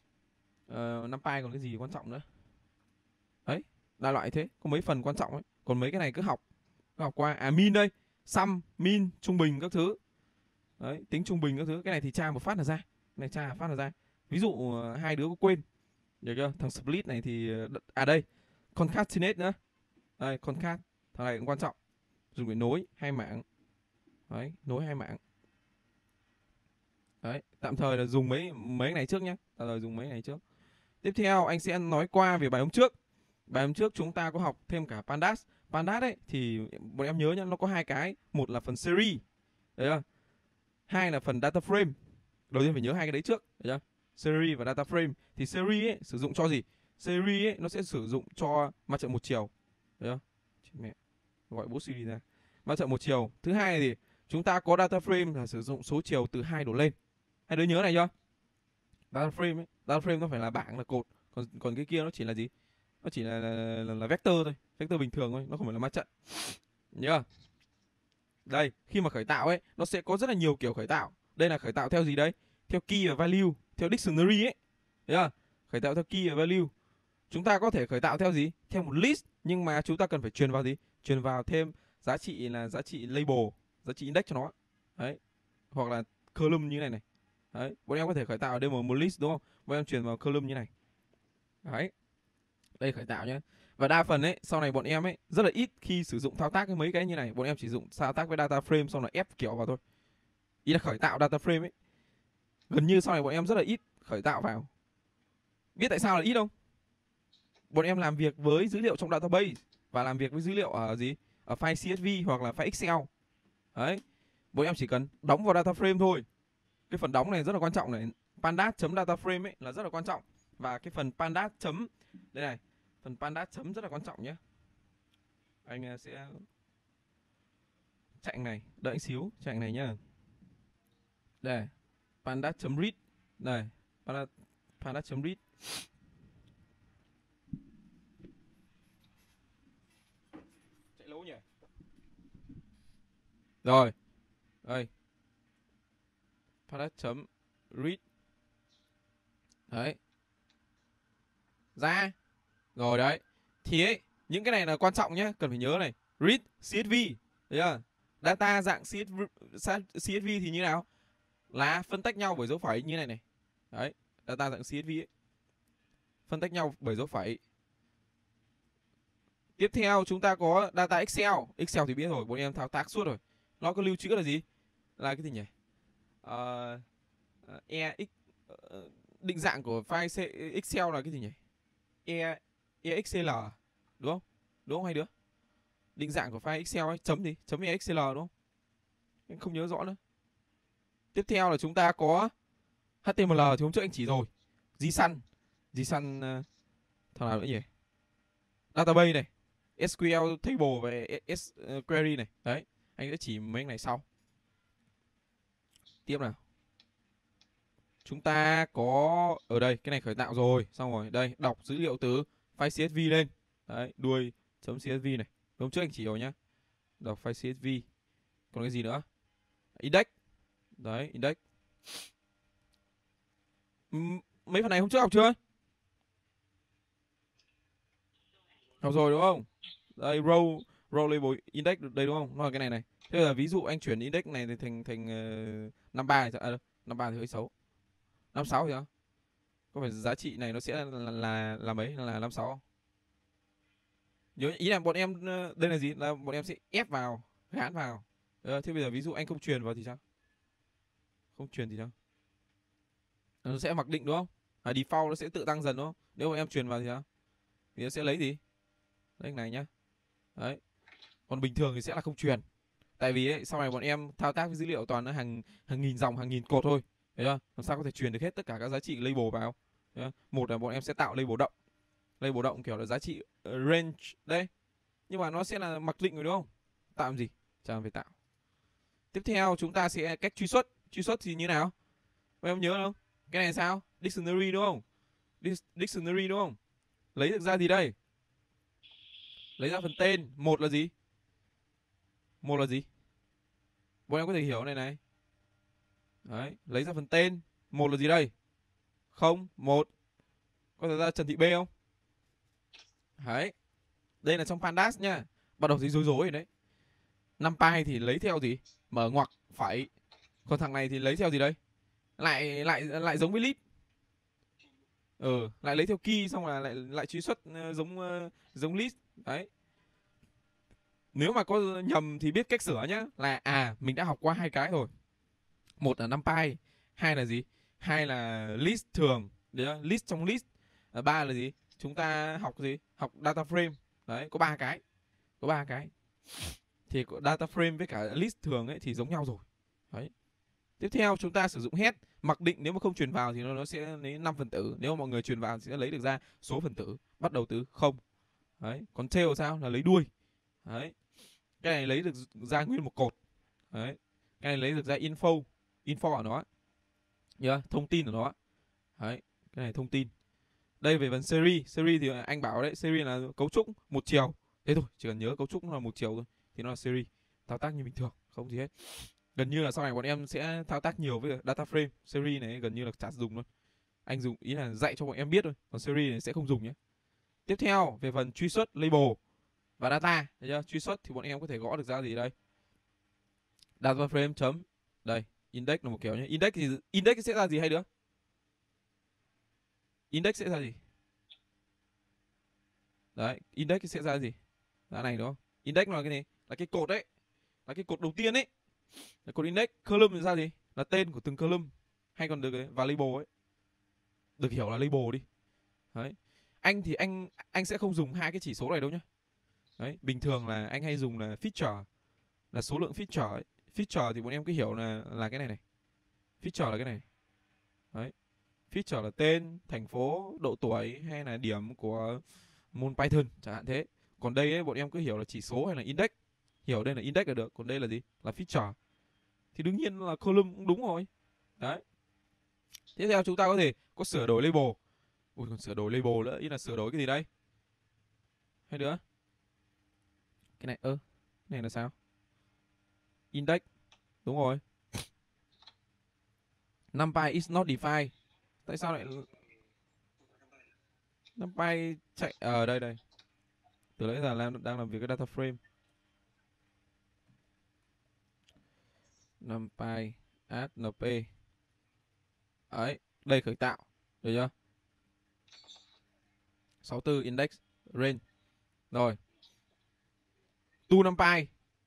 NumPy còn cái gì quan trọng nữa? Đấy, đại loại thế, có mấy phần quan trọng ấy. Còn mấy cái này cứ học qua. Min đây, sum, min, trung bình các thứ. Đấy, tính trung bình các thứ. Cái này thì tra một phát là ra. Ví dụ hai đứa có quên, được chưa? Thằng split này thì đây, concatenate nữa. Đây, concat, thằng này cũng quan trọng. Dùng để nối hai mảng. Đấy, nối hai mảng. Đấy, tạm thời là dùng mấy cái này trước nhé. Tiếp theo anh sẽ nói qua về bài hôm trước. Bài hôm trước chúng ta có học thêm cả Pandas. Pandas ấy thì bọn em nhớ nhá, nó có hai cái. Một là phần series, đấy không? Hai là phần data frame. Đầu tiên phải nhớ hai cái đấy trước, được chưa? Series và data frame. Thì series ấy sử dụng cho gì? Series ấy nó sẽ sử dụng cho mặt trận một chiều, được không? Mẹ, gọi bố series ra. Mặt trận một chiều. Thứ hai thì chúng ta có data frame là sử dụng số chiều từ 2 đổ lên. Hai đứa nhớ này chưa? Data frame nó phải là bảng, là cột. Còn cái kia nó chỉ là gì? Nó chỉ là vector thôi, vector bình thường thôi, nó không phải là ma trận. Nhớ. Đây, khi mà khởi tạo ấy, nó sẽ có rất là nhiều kiểu khởi tạo. Đây là khởi tạo theo gì đấy? Theo key và value, theo dictionary ấy. Thấy không? Khởi tạo theo key và value. Chúng ta có thể khởi tạo theo gì? Theo một list, nhưng mà chúng ta cần phải truyền vào gì? Truyền vào thêm giá trị là giá trị label, giá trị index cho nó. Đấy. Hoặc là column như này này. Đấy, bọn em có thể khởi tạo ở đây một list đúng không? Bọn em truyền vào column như này. Đấy. Đây khởi tạo nhé. Và đa phần ấy, sau này bọn em ấy rất là ít khi sử dụng thao tác cái mấy cái như này. Bọn em chỉ dùng thao tác với data frame xong là ép kiểu vào thôi. Ý là khởi tạo data frame ấy. Gần như sau này bọn em rất là ít khởi tạo vào. Biết tại sao là ít không? Bọn em làm việc với dữ liệu trong database và làm việc với dữ liệu ở gì? Ở file CSV hoặc là file Excel. Đấy. Bọn em chỉ cần đóng vào data frame thôi. Cái phần đóng này rất là quan trọng này. Pandas.data frame ấy là rất là quan trọng. Và cái phần pandas. Đây này, phần pandas chấm rất là quan trọng nhé. Anh sẽ chạy này, đợi anh xíu, chạy này nhá. Đây, pandas.read. Đây, pandas.read. Chạy lâu nhỉ? Rồi. Đây. Pandas.read. Đấy. Ra. Rồi đấy. Thì ấy, những cái này là quan trọng nhé, cần phải nhớ này. Read CSV, thấy chưa? Data dạng CSV thì như nào? Là phân tách nhau bởi dấu phẩy như này này. Đấy, data dạng CSV ấy. Phân tách nhau bởi dấu phẩy. Tiếp theo chúng ta có data Excel. Excel thì biết rồi, bọn em thao tác suốt rồi. Nó có lưu trữ là gì? Là cái gì nhỉ? Định dạng của file Excel là cái gì nhỉ? EXCL đúng không? Đúng không hai đứa? Định dạng của file Excel ấy, chấm gì? Chấm EXCL đúng không? Anh không nhớ rõ nữa. Tiếp theo là chúng ta có HTML thì hôm trước anh chỉ rồi. JSON thằng nào nữa nhỉ? Database này, SQL table và query này. Đấy, Anh sẽ chỉ mấy cái này sau. Tiếp nào. Chúng ta có ở đây cái này khởi tạo rồi, xong rồi đây đọc dữ liệu từ file CSV lên. Đấy, đuôi .csv này. Hôm trước anh chỉ rồi nhá. Đọc file CSV. Còn cái gì nữa? Index. Đấy, index. Mấy phần này hôm trước học chưa? Học rồi đúng không? Đây row label index đây đúng không? Nó là cái này này. Thế là ví dụ anh chuyển index này thì thành 53 thì 53 thì hơi xấu. 56 thì sao? Có phải giá trị này nó sẽ là mấy? Là 56 không? Nhớ ý là bọn em đây là gì? Là bọn em sẽ ép vào, gán vào. Thế bây giờ ví dụ anh không truyền vào thì sao? Không truyền thì sao? Nó sẽ mặc định đúng không? Default nó sẽ tự tăng dần đúng không? Nếu mà em truyền vào thì sao? Thì nó sẽ lấy gì? Lấy cái này nhá. Đấy. Còn bình thường thì sẽ là không truyền. Tại vì ấy, sau này bọn em thao tác với dữ liệu toàn nó hàng nghìn dòng, hàng nghìn cột thôi. Thấy chưa? Làm sao có thể truyền được hết tất cả các giá trị label vào? Một là bọn em sẽ tạo label động. Label động kiểu là giá trị range đây. Nhưng mà nó sẽ là mặc định rồi đúng không? Tạo làm gì? Chẳng phải tạo. Tiếp theo chúng ta sẽ cách truy xuất. Truy xuất thì như nào? Em nhớ không? Cái này sao? Dictionary đúng không? Dictionary đúng không? Lấy được ra gì đây? Lấy ra phần tên. Một là gì? Một là gì? Bọn em có thể hiểu này này. Đấy, lấy ra phần tên. Một là gì đây? Không, một. Có thể ra Trần Thị B không? Đấy. Đây là trong pandas nhá. Bắt đầu thấy rối rối rồi đấy. NumPy thì lấy theo gì? Mở ngoặc phải. Còn thằng này thì lấy theo gì đây? Lại giống với list. Lại lấy theo key xong là lại truy xuất giống list. Đấy. Nếu mà có nhầm thì biết cách sửa nhá. Là mình đã học qua hai cái rồi. Một là NumPy, hai là gì? Hai là list thường, đấy, list trong list. Ba là gì? Chúng ta học gì? Học data frame. Đấy, có ba cái. Có ba cái. Thì data frame với cả list thường ấy thì giống nhau rồi. Đấy. Tiếp theo chúng ta sử dụng head, mặc định nếu mà không truyền vào thì nó sẽ lấy 5 phần tử, nếu mà mọi người truyền vào thì sẽ lấy được ra số phần tử bắt đầu từ 0. Đấy, còn tail sao? Là lấy đuôi. Đấy. Cái này lấy được ra nguyên một cột. Đấy. Cái này lấy được ra info ở nó. Thông tin của nó. Đấy, cái này thông tin. Đây về phần series thì anh bảo đấy, series là cấu trúc một chiều. Thế thôi, chỉ cần nhớ cấu trúc là một chiều thôi thì nó là series. Thao tác như bình thường, không gì hết. Gần như là sau này bọn em sẽ thao tác nhiều với data frame. Series này gần như là chả dùng luôn. Anh dùng ý là dạy cho bọn em biết thôi, còn series này sẽ không dùng nhé. Tiếp theo về phần truy xuất label và data, thấy chưa? Truy xuất thì bọn em có thể gõ được ra gì đây? Data frame chấm đây, index là một kiểu nhé. Index sẽ ra gì hay đứa? Index sẽ ra gì? Đấy, index sẽ ra gì? Ra này đúng không? Index là cái gì? Là cái cột đấy. Là cái cột đầu tiên ấy. Là cột index. Column thì ra gì? Là tên của từng column. Hay còn được cái và label ấy. Được hiểu là label đi. Đấy. Anh thì anh sẽ không dùng hai cái chỉ số này đâu nhá. Đấy, bình thường là anh hay dùng là feature, là số lượng feature ấy. Feature thì bọn em cứ hiểu là cái này này. Feature là cái này. Đấy. Feature là tên, thành phố, độ tuổi hay là điểm của môn Python chẳng hạn thế. Còn đây ấy, bọn em cứ hiểu là chỉ số hay là index. Hiểu đây là index là được. Còn đây là gì? Là feature. Thì đương nhiên là column cũng đúng rồi. Đấy. Tiếp theo chúng ta có thể có sửa đổi label. Ui, còn sửa đổi label nữa. Ý là sửa đổi cái gì đây? Hay nữa? Cái này, cái này là sao? Index. Đúng rồi. NumPy is not defined. Tại sao lại NumPy chạy ở đây đây. Từ nãy giờ đang làm việc cái data frame. NumPy add np. Ấy, đây khởi tạo. Được chưa? 64 index range. Rồi. To NumPy.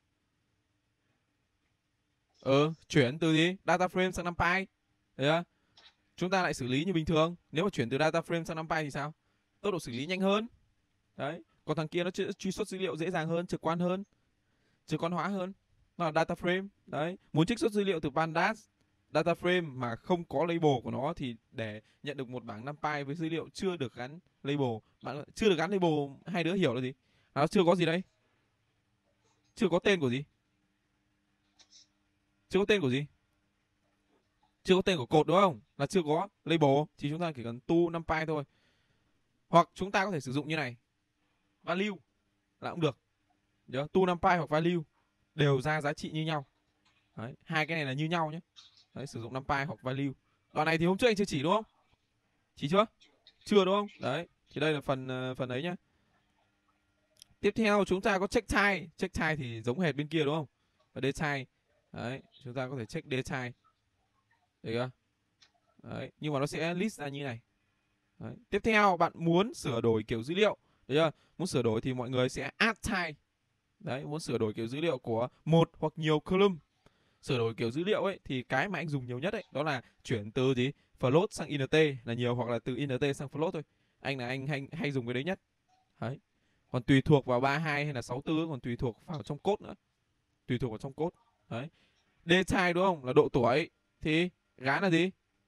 Chuyển từ gì? Data frame sang NumPy. Được chưa? Chúng ta lại xử lý như bình thường. Nếu mà chuyển từ data frame sang NumPy thì sao? Tốc độ xử lý nhanh hơn. Đấy. Còn thằng kia nó truy xuất dữ liệu dễ dàng hơn, trực quan hơn, trực quan hóa hơn. Nó là data frame. Đấy. Muốn trích xuất dữ liệu từ pandas data frame mà không có label của nó thì để nhận được một bảng NumPy với dữ liệu chưa được gắn label, bạn chưa được gắn label, hai đứa hiểu là gì? Nó chưa có gì đây? Chưa có tên của gì? Chưa có tên của gì? Chưa có tên của cột đúng không? Là chưa có label, thì chúng ta chỉ cần to numpy thôi. Hoặc chúng ta có thể sử dụng như này, value là cũng được. Nhớ to numpy hoặc value đều ra giá trị như nhau. Đấy, hai cái này là như nhau nhé. Đấy, sử dụng numpy hoặc value. Đoạn này thì hôm trước anh chưa chỉ đúng không? Chỉ chưa? Chưa đúng không? Đấy, thì đây là phần ấy nhá. Tiếp theo chúng ta có check type. Check type thì giống hệt bên kia đúng không? Và dtype. Đấy, chúng ta có thể check dtype. Được chưa? Đấy, nhưng mà nó sẽ list ra như này. Đấy. Tiếp theo bạn muốn sửa đổi kiểu dữ liệu, được chưa? Muốn sửa đổi thì mọi người sẽ add type. Đấy, muốn sửa đổi kiểu dữ liệu của một hoặc nhiều column. Sửa đổi kiểu dữ liệu ấy thì cái mà anh dùng nhiều nhất ấy đó là chuyển từ gì? Float sang int là nhiều, hoặc là từ int sang float thôi. Anh hay dùng cái đấy nhất. Đấy. Còn tùy thuộc vào 32 hay là 64, còn tùy thuộc vào trong code nữa. Tùy thuộc vào trong code. Đấy. Dtype đúng không? Là độ tuổi, thì gán là gì?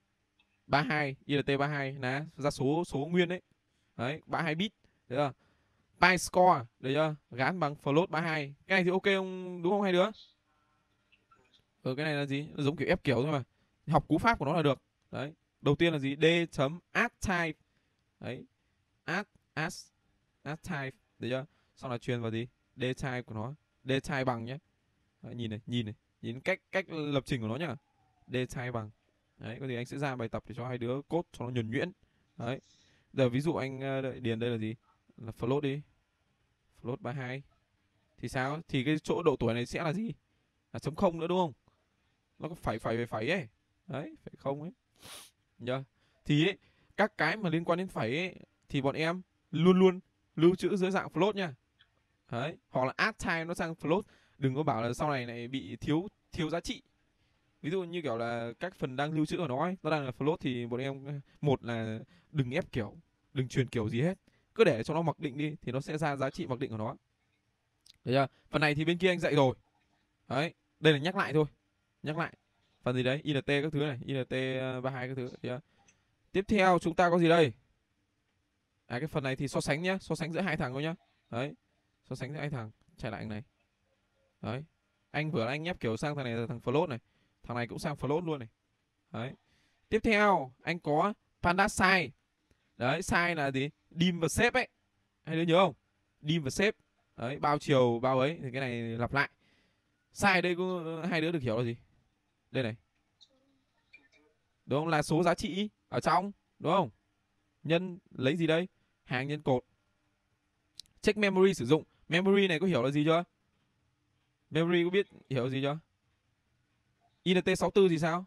32, int 32 là ra số nguyên đấy. Đấy, 32 bit. Đấy chưa? Pi score, được chưa? Gán bằng float 32. Cái này thì ok không, đúng không hai đứa? Cái này là gì? Nó giống kiểu ép kiểu thôi mà. Học cú pháp của nó là được. Đấy. Đầu tiên là gì? D.add type. Đấy. Add type, được chưa? Sau là truyền vào gì? D type của nó. D type bằng nhé. Đấy, nhìn này. Nhìn cách lập trình của nó nhá. D type bằng. Đấy, có gì anh sẽ ra bài tập để cho hai đứa code cho nó nhuần nhuyễn. Đấy. Giờ ví dụ anh điền đây là gì? Là float đi. Float 32. Thì sao? Thì cái chỗ độ tuổi này sẽ là gì? Là chấm không nữa đúng không? Nó có phải ấy. Đấy, phải không ấy. Nhớ. Thì ấy, các cái mà liên quan đến phẩy ấy, thì bọn em luôn luôn lưu trữ dưới dạng float nha. Đấy, hoặc là add time nó sang float, đừng có bảo là sau này này bị thiếu giá trị. Ví dụ như kiểu là các phần đang lưu trữ của nó ấy, nó đang là float thì bọn em một là đừng ép kiểu, đừng truyền kiểu gì hết, cứ để cho nó mặc định đi thì nó sẽ ra giá trị mặc định của nó. Được chưa? Phần này thì bên kia anh dạy rồi. Đấy, đây là nhắc lại thôi. Nhắc lại. Phần gì đấy, int các thứ này, int 32 các thứ. Được. Tiếp theo chúng ta có gì đây? Cái phần này thì so sánh nhá, so sánh giữa hai thằng thôi nhá. Đấy, so sánh giữa hai thằng. Chạy lại anh này. Đấy, anh vừa anh nhép kiểu sang thằng này là thằng float này, thằng này cũng sang float luôn này. Đấy. Tiếp theo anh có panda size. Đấy, size là gì? Dim và shape ấy. Hai đứa nhớ không? Dim và shape. Đấy, bao chiều bao ấy thì cái này lặp lại. Size đây có hai đứa được hiểu là gì? Đây này. Đúng không? Là số giá trị ở trong, đúng không? Nhân lấy gì đây? Hàng nhân cột. Check memory sử dụng. Memory này có hiểu là gì chưa? Memory có biết hiểu gì chưa? int64 thì sao?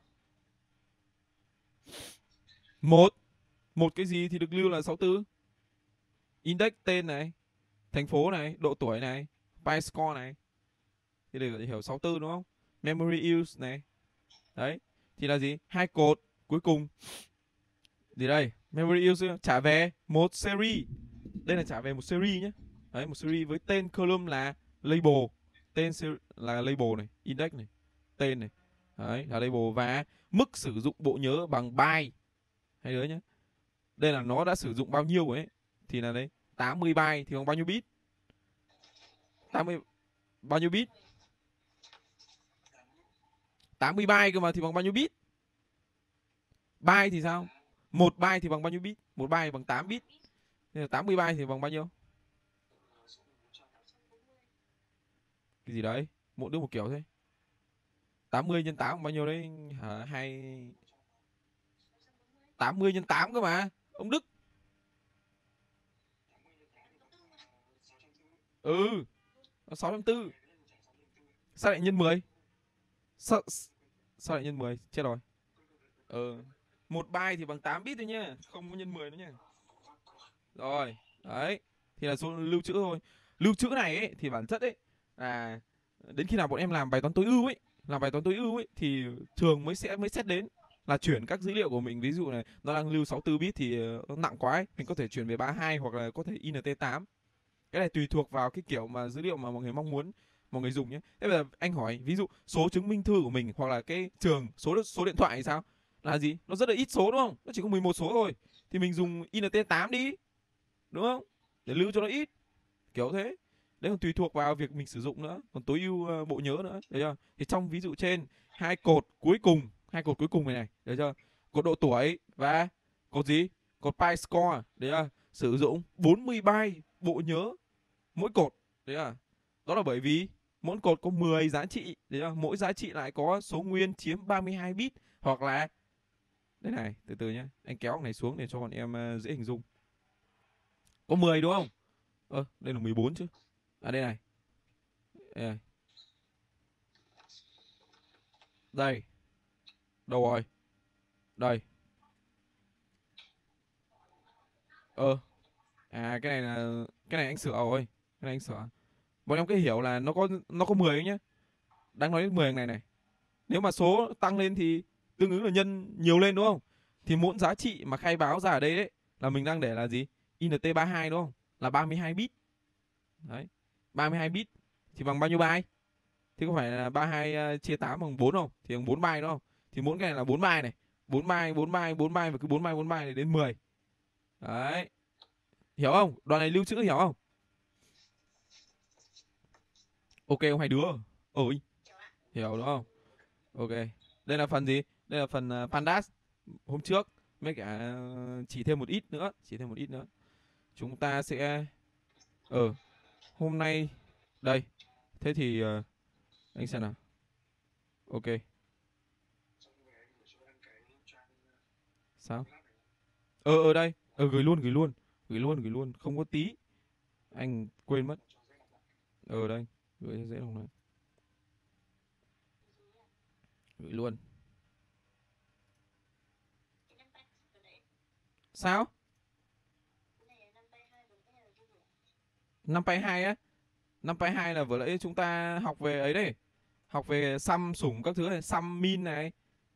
Một cái gì thì được lưu là 64? Index tên này, thành phố này, độ tuổi này, pi score này, thì để hiểu 64 đúng không? Memory use này. Đấy, thì là gì? Hai cột cuối cùng. Gì đây? Memory use trả về một series. Đây là trả về một series nhé. Đấy, một series với tên column là label. Tên là label này, index này, tên này. Đấy, là label và mức sử dụng bộ nhớ bằng byte. Hai đứa nhé. Đây là nó đã sử dụng bao nhiêu ấy. Thì là đấy, 80 byte thì bằng bao nhiêu bit? 80 bao nhiêu bit? 80 byte cơ mà thì bằng bao nhiêu bit? Byte thì sao? Một byte thì bằng bao nhiêu bit? Một byte bằng 8 bit. Nên là 80 byte thì bằng bao nhiêu? Cái gì đấy? Mỗi đứa một kiểu thế. 80 nhân 8 bằng bao nhiêu đấy? Hả? 80 nhân 8 cơ mà. Ông Đức. Ừ. 640. Sao lại nhân 10? Sao lại nhân 10? Chết rồi. Một byte thì bằng 8 bit thôi nhá, không có nhân 10 nữa nhá. Rồi, đấy. Thì là số lưu trữ thôi. Lưu trữ này ấy thì bản chất ấy là đến khi nào bọn em làm bài toán tối ưu ấy, thì thường mới xét đến là chuyển các dữ liệu của mình, ví dụ này nó đang lưu 64 bit thì nó nặng quá ấy, mình có thể chuyển về 32 hoặc là có thể int8. Cái này tùy thuộc vào cái kiểu mà dữ liệu mà mọi người mong muốn mọi người dùng nhé. Thế bây giờ anh hỏi ví dụ số chứng minh thư của mình hoặc là cái trường số điện thoại thì sao? Là gì? Nó rất là ít số đúng không? Nó chỉ có 11 số thôi. Thì mình dùng int8 đi. Đúng không? Để lưu cho nó ít. Kiểu thế. Đấy còn tùy thuộc vào việc mình sử dụng nữa, còn tối ưu bộ nhớ nữa, được chưa? Thì trong ví dụ trên, hai cột cuối cùng này này, được chưa? Cột độ tuổi và cột gì? Cột pi score, đấy chưa? Sử dụng 40 byte bộ nhớ mỗi cột, đấy à? Đó là bởi vì mỗi cột có 10 giá trị, đấy chưa? Mỗi giá trị lại có số nguyên chiếm 32 bit, hoặc là đây này, từ từ nhé, anh kéo cái này xuống để cho bọn em dễ hình dung. Có 10 đúng không? Đây là 14 chứ. À đây này. Đây này. Đây. Đâu rồi? Đây. Cái này là cái này anh sửa rồi. Cái này anh sửa. Bọn em cứ hiểu là nó có 10 nhé. Đang nói đến 10 này này. Nếu mà số tăng lên thì tương ứng là nhân nhiều lên đúng không? Thì mỗi giá trị mà khai báo ra ở đây đấy là mình đang để là gì? INT32 đúng không? Là 32 bit. Đấy. 32 bit thì bằng bao nhiêu byte? Thì có phải là 32 chia 8 bằng 4 không? Thì bằng 4 byte đúng không? Thì mỗi cái này là 4 byte này. 4 byte, 4 byte, 4 byte và cứ 4 byte này đến 10. Đấy. Hiểu không? Đoạn này lưu trữ hiểu không? Ok không hai đứa? Ôi, hiểu đúng không? Ok. Đây là phần gì? Đây là phần Pandas hôm trước. Mấy cả chỉ thêm một ít nữa. Chỉ thêm một ít nữa. Chúng ta sẽ... hôm nay... Đây. Thế thì... anh xem nào. Ok. Sao? Đây. Gửi luôn, gửi luôn. Gửi luôn, gửi luôn. Không có tí. Anh quên mất. Đây. Gửi dễ không này. Gửi luôn. Sao? NumPy 2 á? NumPy 2 là vừa nãy chúng ta học về ấy đấy. Học về sum sủng các thứ này, sum min này.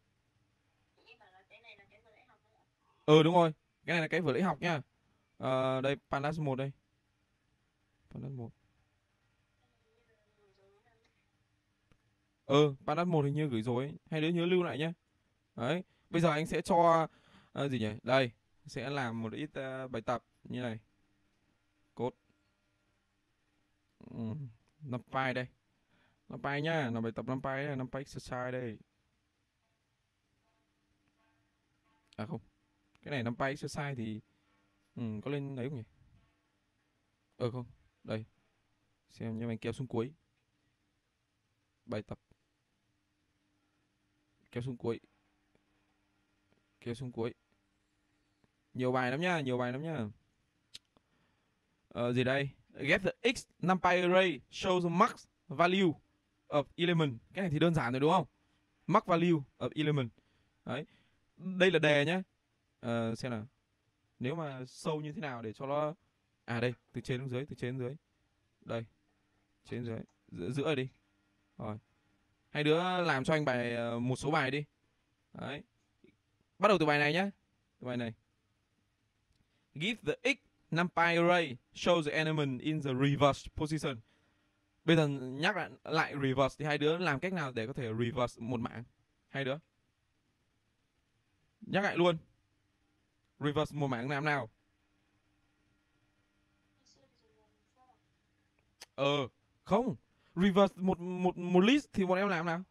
Đúng rồi. Cái này là cái vừa nãy học nhá. Đây Pandas 1 đây. Pandas 1. Pandas 1 hình như gửi rồi. Hai đứa nhớ lưu lại nhá. Đấy. Bây giờ anh sẽ cho gì nhỉ? Đây, sẽ làm một ít bài tập như này. Code. NumPy đây. NumPy nhá, làm bài tập NumPy đây, NumPy exercise đây. À không. Cái này NumPy exercise thì có lên đấy không nhỉ? Không. Đây. Xem nhé, mình kéo xuống cuối. Bài tập. Kéo xuống cuối. Kéo xuống cuối. Nhiều bài lắm nhá, nhiều bài lắm nhá. Gì đây? Get the x numpy array shows the max value of element. Cái này thì đơn giản rồi đúng không? Max value of element. Đấy. Đây là đề nhá. Xem nào. Nếu mà sâu như thế nào để cho nó... đây, từ trên đến dưới, từ trên đến dưới. Đây. Trên dưới. Giữa đi. Rồi. Hai đứa làm cho anh bài một số bài đi. Đấy. Bắt đầu từ bài này nhá. Từ bài này. Give the x numpy array shows the element in the reverse position. Bây giờ nhắc lại reverse thì hai đứa làm cách nào để có thể reverse một mảng? Hai đứa. Nhắc lại luôn. Reverse một mảng làm nào? Không. Reverse một list thì bọn em làm nào?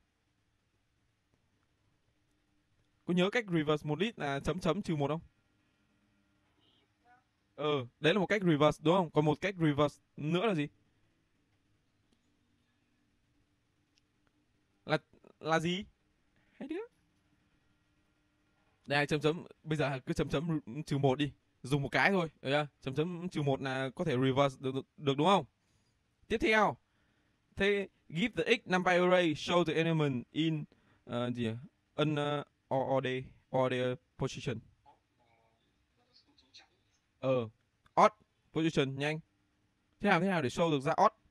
Có nhớ cách reverse một list là chấm chấm trừ một không? Đấy là một cách reverse đúng không? Còn một cách reverse nữa là gì? Là gì? Hai đứa. Đây chấm chấm, bây giờ cứ chấm chấm trừ một đi. Dùng một cái thôi, được chưa? Chấm chấm trừ một là có thể reverse được đúng không? Tiếp theo. Thế give the x numpy array show the element in gì à? Order position. Odd position nhanh. Thế nào để show được ra odd?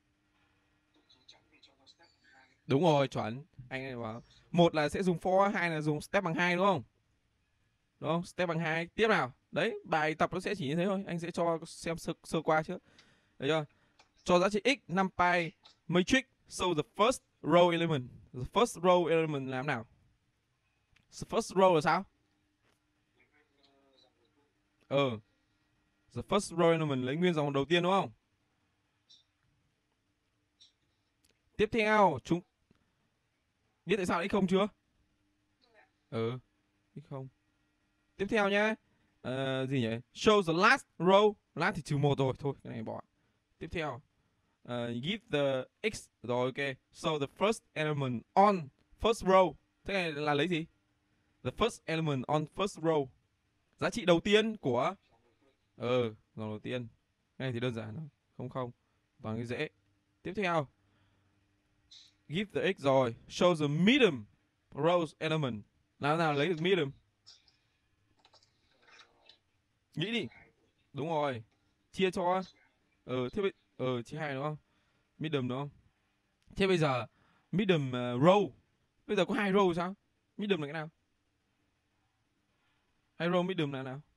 Đúng rồi, chuẩn. Anh này bảo một là sẽ dùng for, hai là dùng step bằng 2 đúng không? Đúng không? Step bằng 2. Tiếp nào. Đấy, bài tập nó sẽ chỉ như thế thôi. Anh sẽ cho xem sơ qua trước. Được chưa? Cho giá trị x numpy matrix show the first row element. The first row element làm nào? The first row là sao? The first row element lấy nguyên dòng đầu tiên đúng không? Tiếp theo chúng biết tại sao x không chưa? Ừ, x không. Tiếp theo nhá. Gì nhỉ? Show the last row. Last thì trừ một rồi, thôi cái này bỏ. Tiếp theo. Give the x rồi, ok. So the first element on first row. Thế này là lấy gì? The first element on first row. Giá trị đầu tiên của dòng đầu tiên. Cái này thì đơn giản thôi. Không không. Toàn cái dễ. Tiếp theo. Give the x rồi. Show the medium rows element. Làm nào lấy được medium? Nghĩ đi. Đúng rồi. Chia cho. Chia hai đúng không? Medium đúng không? Thế bây giờ medium row. Bây giờ có hai row sao? Medium là cái nào? Hai row medium là nào?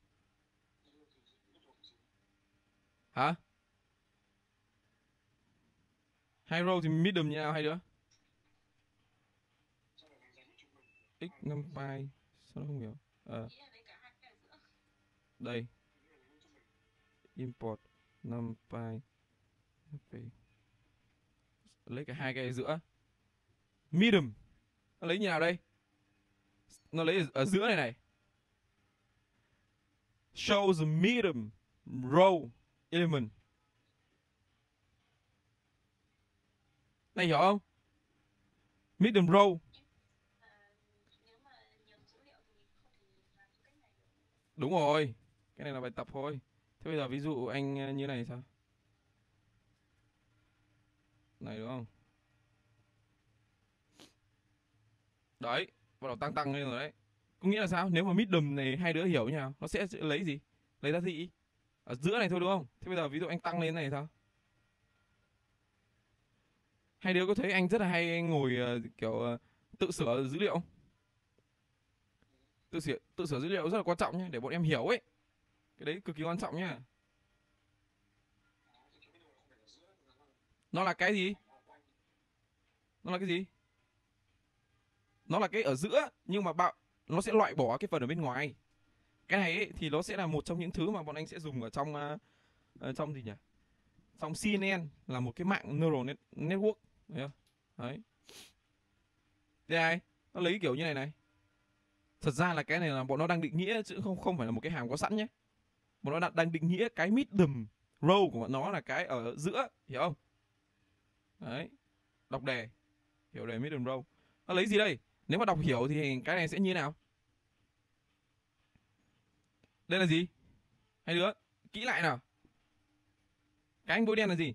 Hả? Hai row thì medium như nào hai đứa? X 5 pi. Sao nó không hiểu? Đây. Import 5 pi. Lấy cả hai cái ở giữa. Medium. Nó lấy như nào đây? Nó lấy ở giữa này này. Show the medium row element. Này hiểu không? Medium row. Đúng rồi. Cái này là bài tập thôi. Thế bây giờ ví dụ anh như này sao? Này đúng không? Đấy, bắt đầu tăng lên rồi đấy. Có nghĩa là sao? Nếu mà medium này hai đứa hiểu như nào? Nó sẽ lấy gì? Lấy giá trị ở giữa này thôi đúng không? Thế bây giờ ví dụ anh tăng lên này sao? Hai đứa có thấy anh rất là hay ngồi tự sửa dữ liệu không? Tự sửa dữ liệu rất là quan trọng nhé, để bọn em hiểu ấy. Cái đấy cực kỳ quan trọng nhá. Nó là cái gì? Nó là cái gì? Nó là cái ở giữa, nhưng mà nó sẽ loại bỏ cái phần ở bên ngoài. Cái này ấy, thì nó sẽ là một trong những thứ mà bọn anh sẽ dùng ở trong gì nhỉ? Trong CNN là một cái mạng neural network, thấy không? Đấy. Đây này, nó lấy kiểu như này này. Thật ra là cái này là bọn nó đang định nghĩa chứ không phải là một cái hàm có sẵn nhé. Bọn nó đang định nghĩa cái medium row của bọn nó là cái ở giữa, hiểu không? Đấy. Đọc đề, hiểu đề medium row. Nó lấy gì đây? Nếu mà đọc hiểu thì cái này sẽ như thế nào? Đây là gì? Hai đứa kỹ lại nào. Cái anh bôi đen là gì?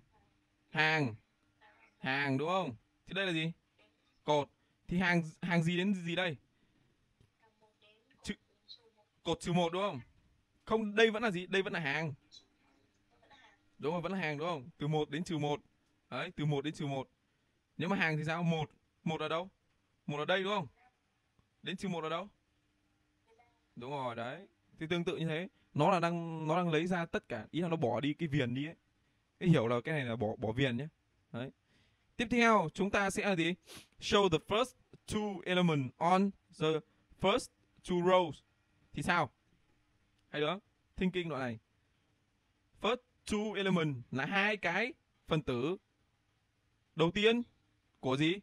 Hàng đúng không? Thì đây là gì? Cột. Thì hàng gì đến gì đây? Chữ, cột trừ một đúng không? Không, đây vẫn là gì? Đây vẫn là hàng. Đúng rồi, vẫn là hàng đúng không? Từ một đến trừ một. Đấy, từ một đến trừ một. Nếu mà hàng thì sao? Một ở đâu? Một ở đây đúng không? Đến trừ một ở đâu? Đúng rồi, đấy. Thì tương tự như thế, nó đang lấy ra tất cả, ý là nó bỏ đi cái viền đi ấy. Cái hiểu là cái này là bỏ viền nhé. Đấy. Tiếp theo chúng ta sẽ là gì? Show the first two element on the first two rows. Thì sao? Hay nữa, thinking đoạn này. First two element là hai cái phần tử đầu tiên của gì?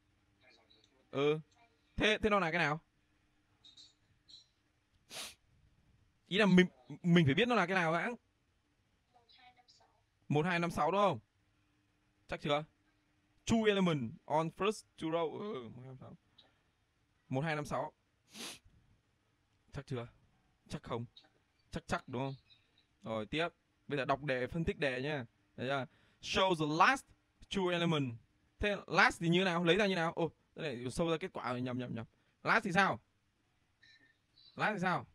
Thế nó là cái nào? Ý là mình phải biết nó là cái nào đã. 1 2 5 6 đúng không? Chắc chưa? Two element on first two row. 1 2 5 6. Chắc chưa? Chắc không? Chắc đúng không? Rồi tiếp. Bây giờ đọc đề, phân tích đề nhá. Đấy chưa? Show the last two element. Thế last thì như nào? Lấy ra như nào? Đây này, sâu ra kết quả rồi, nhầm. Last thì sao? Last thì sao?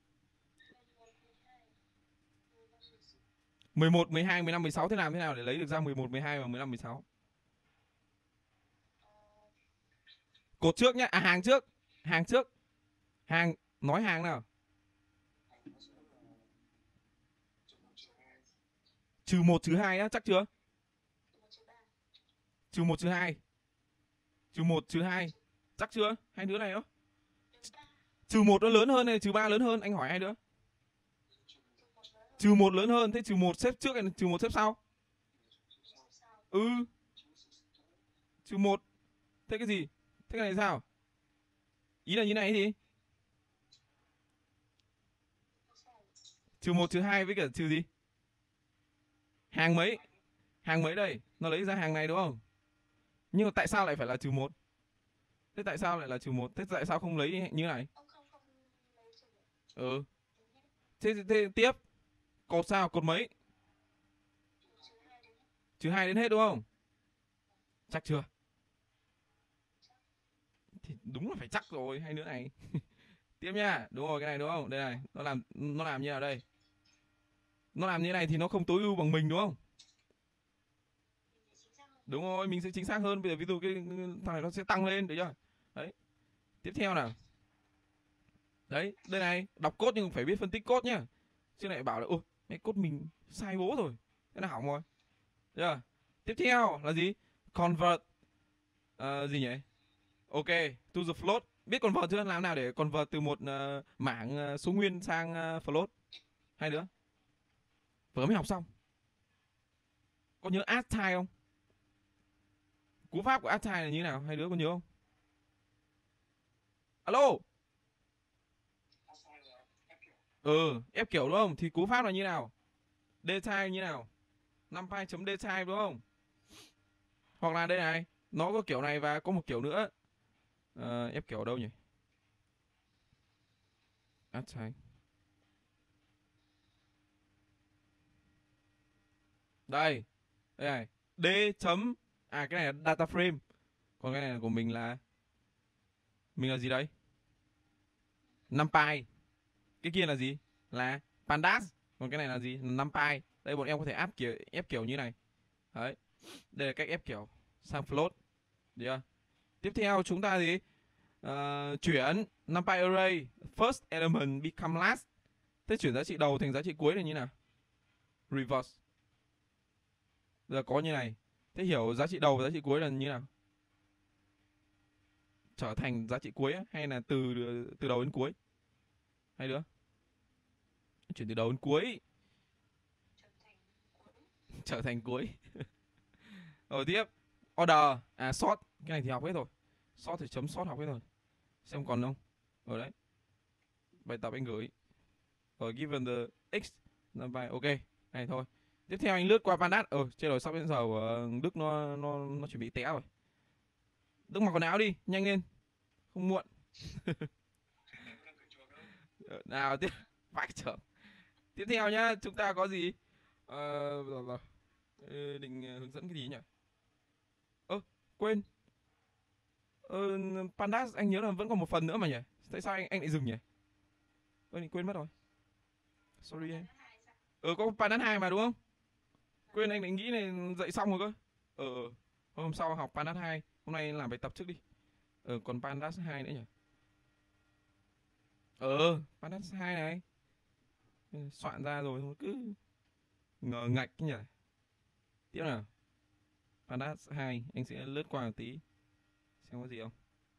11, 12, 15, 16 thế làm thế nào để lấy được ra 11, 12 và 15, 16? Cột trước nhá, hàng trước. Hàng trước. Nói hàng nào. Trừ 1 trừ 2 á, chắc chưa? Trừ 1 trừ 2. Trừ 1 trừ 2. Chắc chưa? Hai đứa này đó. Trừ 1 nó lớn hơn hay trừ 3 lớn hơn? Anh hỏi hai đứa. Trừ 1 lớn hơn, thế trừ 1 xếp trước hay trừ 1 xếp sau? trừ 1. Thế cái gì? Thế cái này sao? Ý là như này gì? Trừ 1 trừ 2 với cả trừ gì? Hàng mấy? Hàng mấy đây? Nó lấy ra hàng này đúng không? Nhưng mà tại sao lại phải là trừ 1? Thế tại sao lại là trừ 1? Thế tại sao không lấy như này? Ừ. Thế tiếp. Cột sao? Cột mấy? Trừ 2 đến hết đúng không? Chắc chưa? Thì đúng là phải chắc rồi. Hay nữa này. Tiếp nha. Đúng rồi, cái này đúng không? Đây này. Nó làm như nào đây? Nó làm như này thì nó không tối ưu bằng mình đúng không? Đúng rồi, mình sẽ chính xác hơn. Bây giờ ví dụ cái thằng này nó sẽ tăng lên, được chưa? Đấy. Tiếp theo nào. Đấy, đây này, đọc code nhưng phải biết phân tích code nhá. Chứ lại bảo là ôi, cái code mình sai bố rồi. Thế là hỏng rồi. Được chưa? Tiếp theo là gì? Convert gì nhỉ? Ok, to the float. Biết convert chưa? Làm nào để convert từ một mảng số nguyên sang float? Hai đứa. Vừa mới học xong. Có nhớ add type không? Cú pháp của add type là như thế nào? Hai đứa có nhớ không? Alo. Ép kiểu đúng không? Thì cú pháp là như nào? Dtype như nào? NumPy.dtype đúng không? Hoặc là đây này, nó có kiểu này và có một kiểu nữa. Ép kiểu ở đâu nhỉ? Add type. Đây, đây này. D chấm cái này là data frame. Còn cái này của mình là gì đây? NumPy. Cái kia là gì? Là pandas. Còn cái này là gì? NumPy. Đây bọn em có thể ép kiểu như này. Đấy. Đây là cách ép kiểu sang float. Được chưa? Tiếp theo chúng ta gì? Chuyển NumPy array first element become last. Thế chuyển giá trị đầu thành giá trị cuối là như nào? Reverse. Giờ có như này. Thế hiểu giá trị đầu và giá trị cuối là như nào? Trở thành giá trị cuối hay là từ từ đầu đến cuối? Hai đứa. Chuyển từ đầu đến cuối. Trở thành cuối. Rồi tiếp. Order. Sort. Cái này thì học hết rồi. Sort thì chấm sort học hết rồi. Xem còn không? Ở đấy. Bài tập anh gửi. Rồi given the x là bài ok. Này thôi. Tiếp theo anh lướt qua pandas. Chết rồi, sắp đến giờ của Đức nó chuẩn bị té rồi. Đức mặc quần áo đi, nhanh lên. Không muộn. Nào tiếp. Vãi trưởng. Tiếp theo nhá, chúng ta có gì? Rồi. Định hướng dẫn cái gì nhỉ? Quên. Pandas anh nhớ là vẫn còn một phần nữa mà nhỉ? Tại sao anh lại dừng nhỉ? Quên mất rồi. Sorry em. Có Pandas 2 mà đúng không? Quên, anh lại nghĩ này dạy xong rồi cơ. Hôm sau học Pandas 2. Hôm nay làm bài tập trước đi. Còn Pandas 2 nữa nhỉ? Pandas 2 này. Soạn ra rồi cứ ngờ ngạch nhỉ. Tiếp nào. Pandas 2 anh sẽ lướt qua một tí xem có gì không.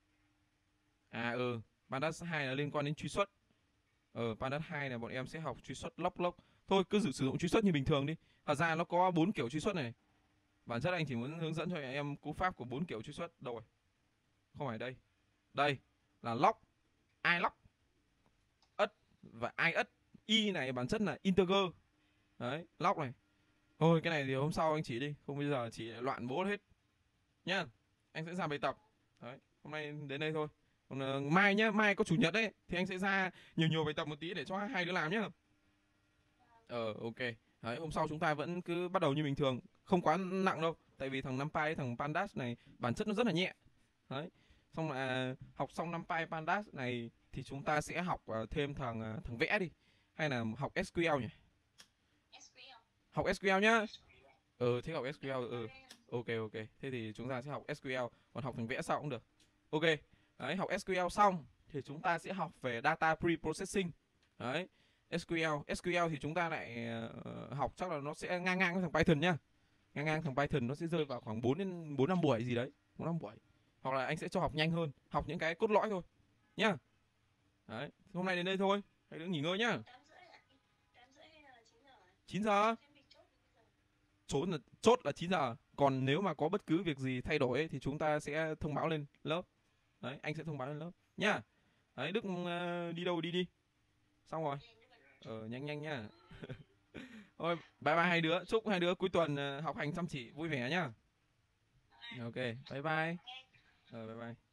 Pandas 2 là liên quan đến truy xuất. Pandas 2 là bọn em sẽ học truy xuất log. Thôi cứ sử dụng truy xuất như bình thường đi. Thật ra nó có 4 kiểu truy xuất này. Bản chất anh chỉ muốn hướng dẫn cho em cú pháp của 4 kiểu truy xuất. Đâu rồi? Không phải đây. Đây là log, ilog, ất và iất. Y này bản chất là integer. Đấy, log này. Thôi cái này thì hôm sau anh chỉ đi, không bây giờ chỉ loạn bố hết. Nhá. Anh sẽ làm bài tập. Đấy, hôm nay đến đây thôi. Còn mai nhá, mai có chủ nhật đấy thì anh sẽ ra nhiều bài tập một tí để cho hai đứa làm nhá. Ok. Đấy, hôm sau chúng ta vẫn cứ bắt đầu như bình thường, không quá nặng đâu, tại vì thằng NumPy thằng Pandas này bản chất nó rất là nhẹ. Đấy. Xong là học xong NumPy Pandas này thì chúng ta sẽ học thêm thằng vẽ đi, hay là học SQL nhỉ? Học SQL nhá. Thế học SQL. Ok. Thế thì chúng ta sẽ học SQL, còn học thằng vẽ sau cũng được. Ok. Đấy, học SQL xong thì chúng ta sẽ học về data preprocessing. Đấy. SQL thì chúng ta lại học chắc là nó sẽ ngang ngang với thằng Python nhá. Ngang thằng Python nó sẽ rơi vào khoảng 4 5 buổi gì đấy, 4 5 buổi. Hoặc là anh sẽ cho học nhanh hơn, học những cái cốt lõi thôi nhá. Đấy, hôm nay đến đây thôi. Hãy đừng nghỉ ngơi nhá. 9 giờ. Chốt là 9 giờ. Còn nếu mà có bất cứ việc gì thay đổi ấy, thì chúng ta sẽ thông báo lên lớp. Đấy, anh sẽ thông báo lên lớp nhá. Đấy, Đức đi đâu đi đi. Xong rồi. Nhanh nhanh nhá. Thôi, bye bye hai đứa. Chúc hai đứa cuối tuần học hành chăm chỉ vui vẻ nhá. Ok, bye bye. Bye bye.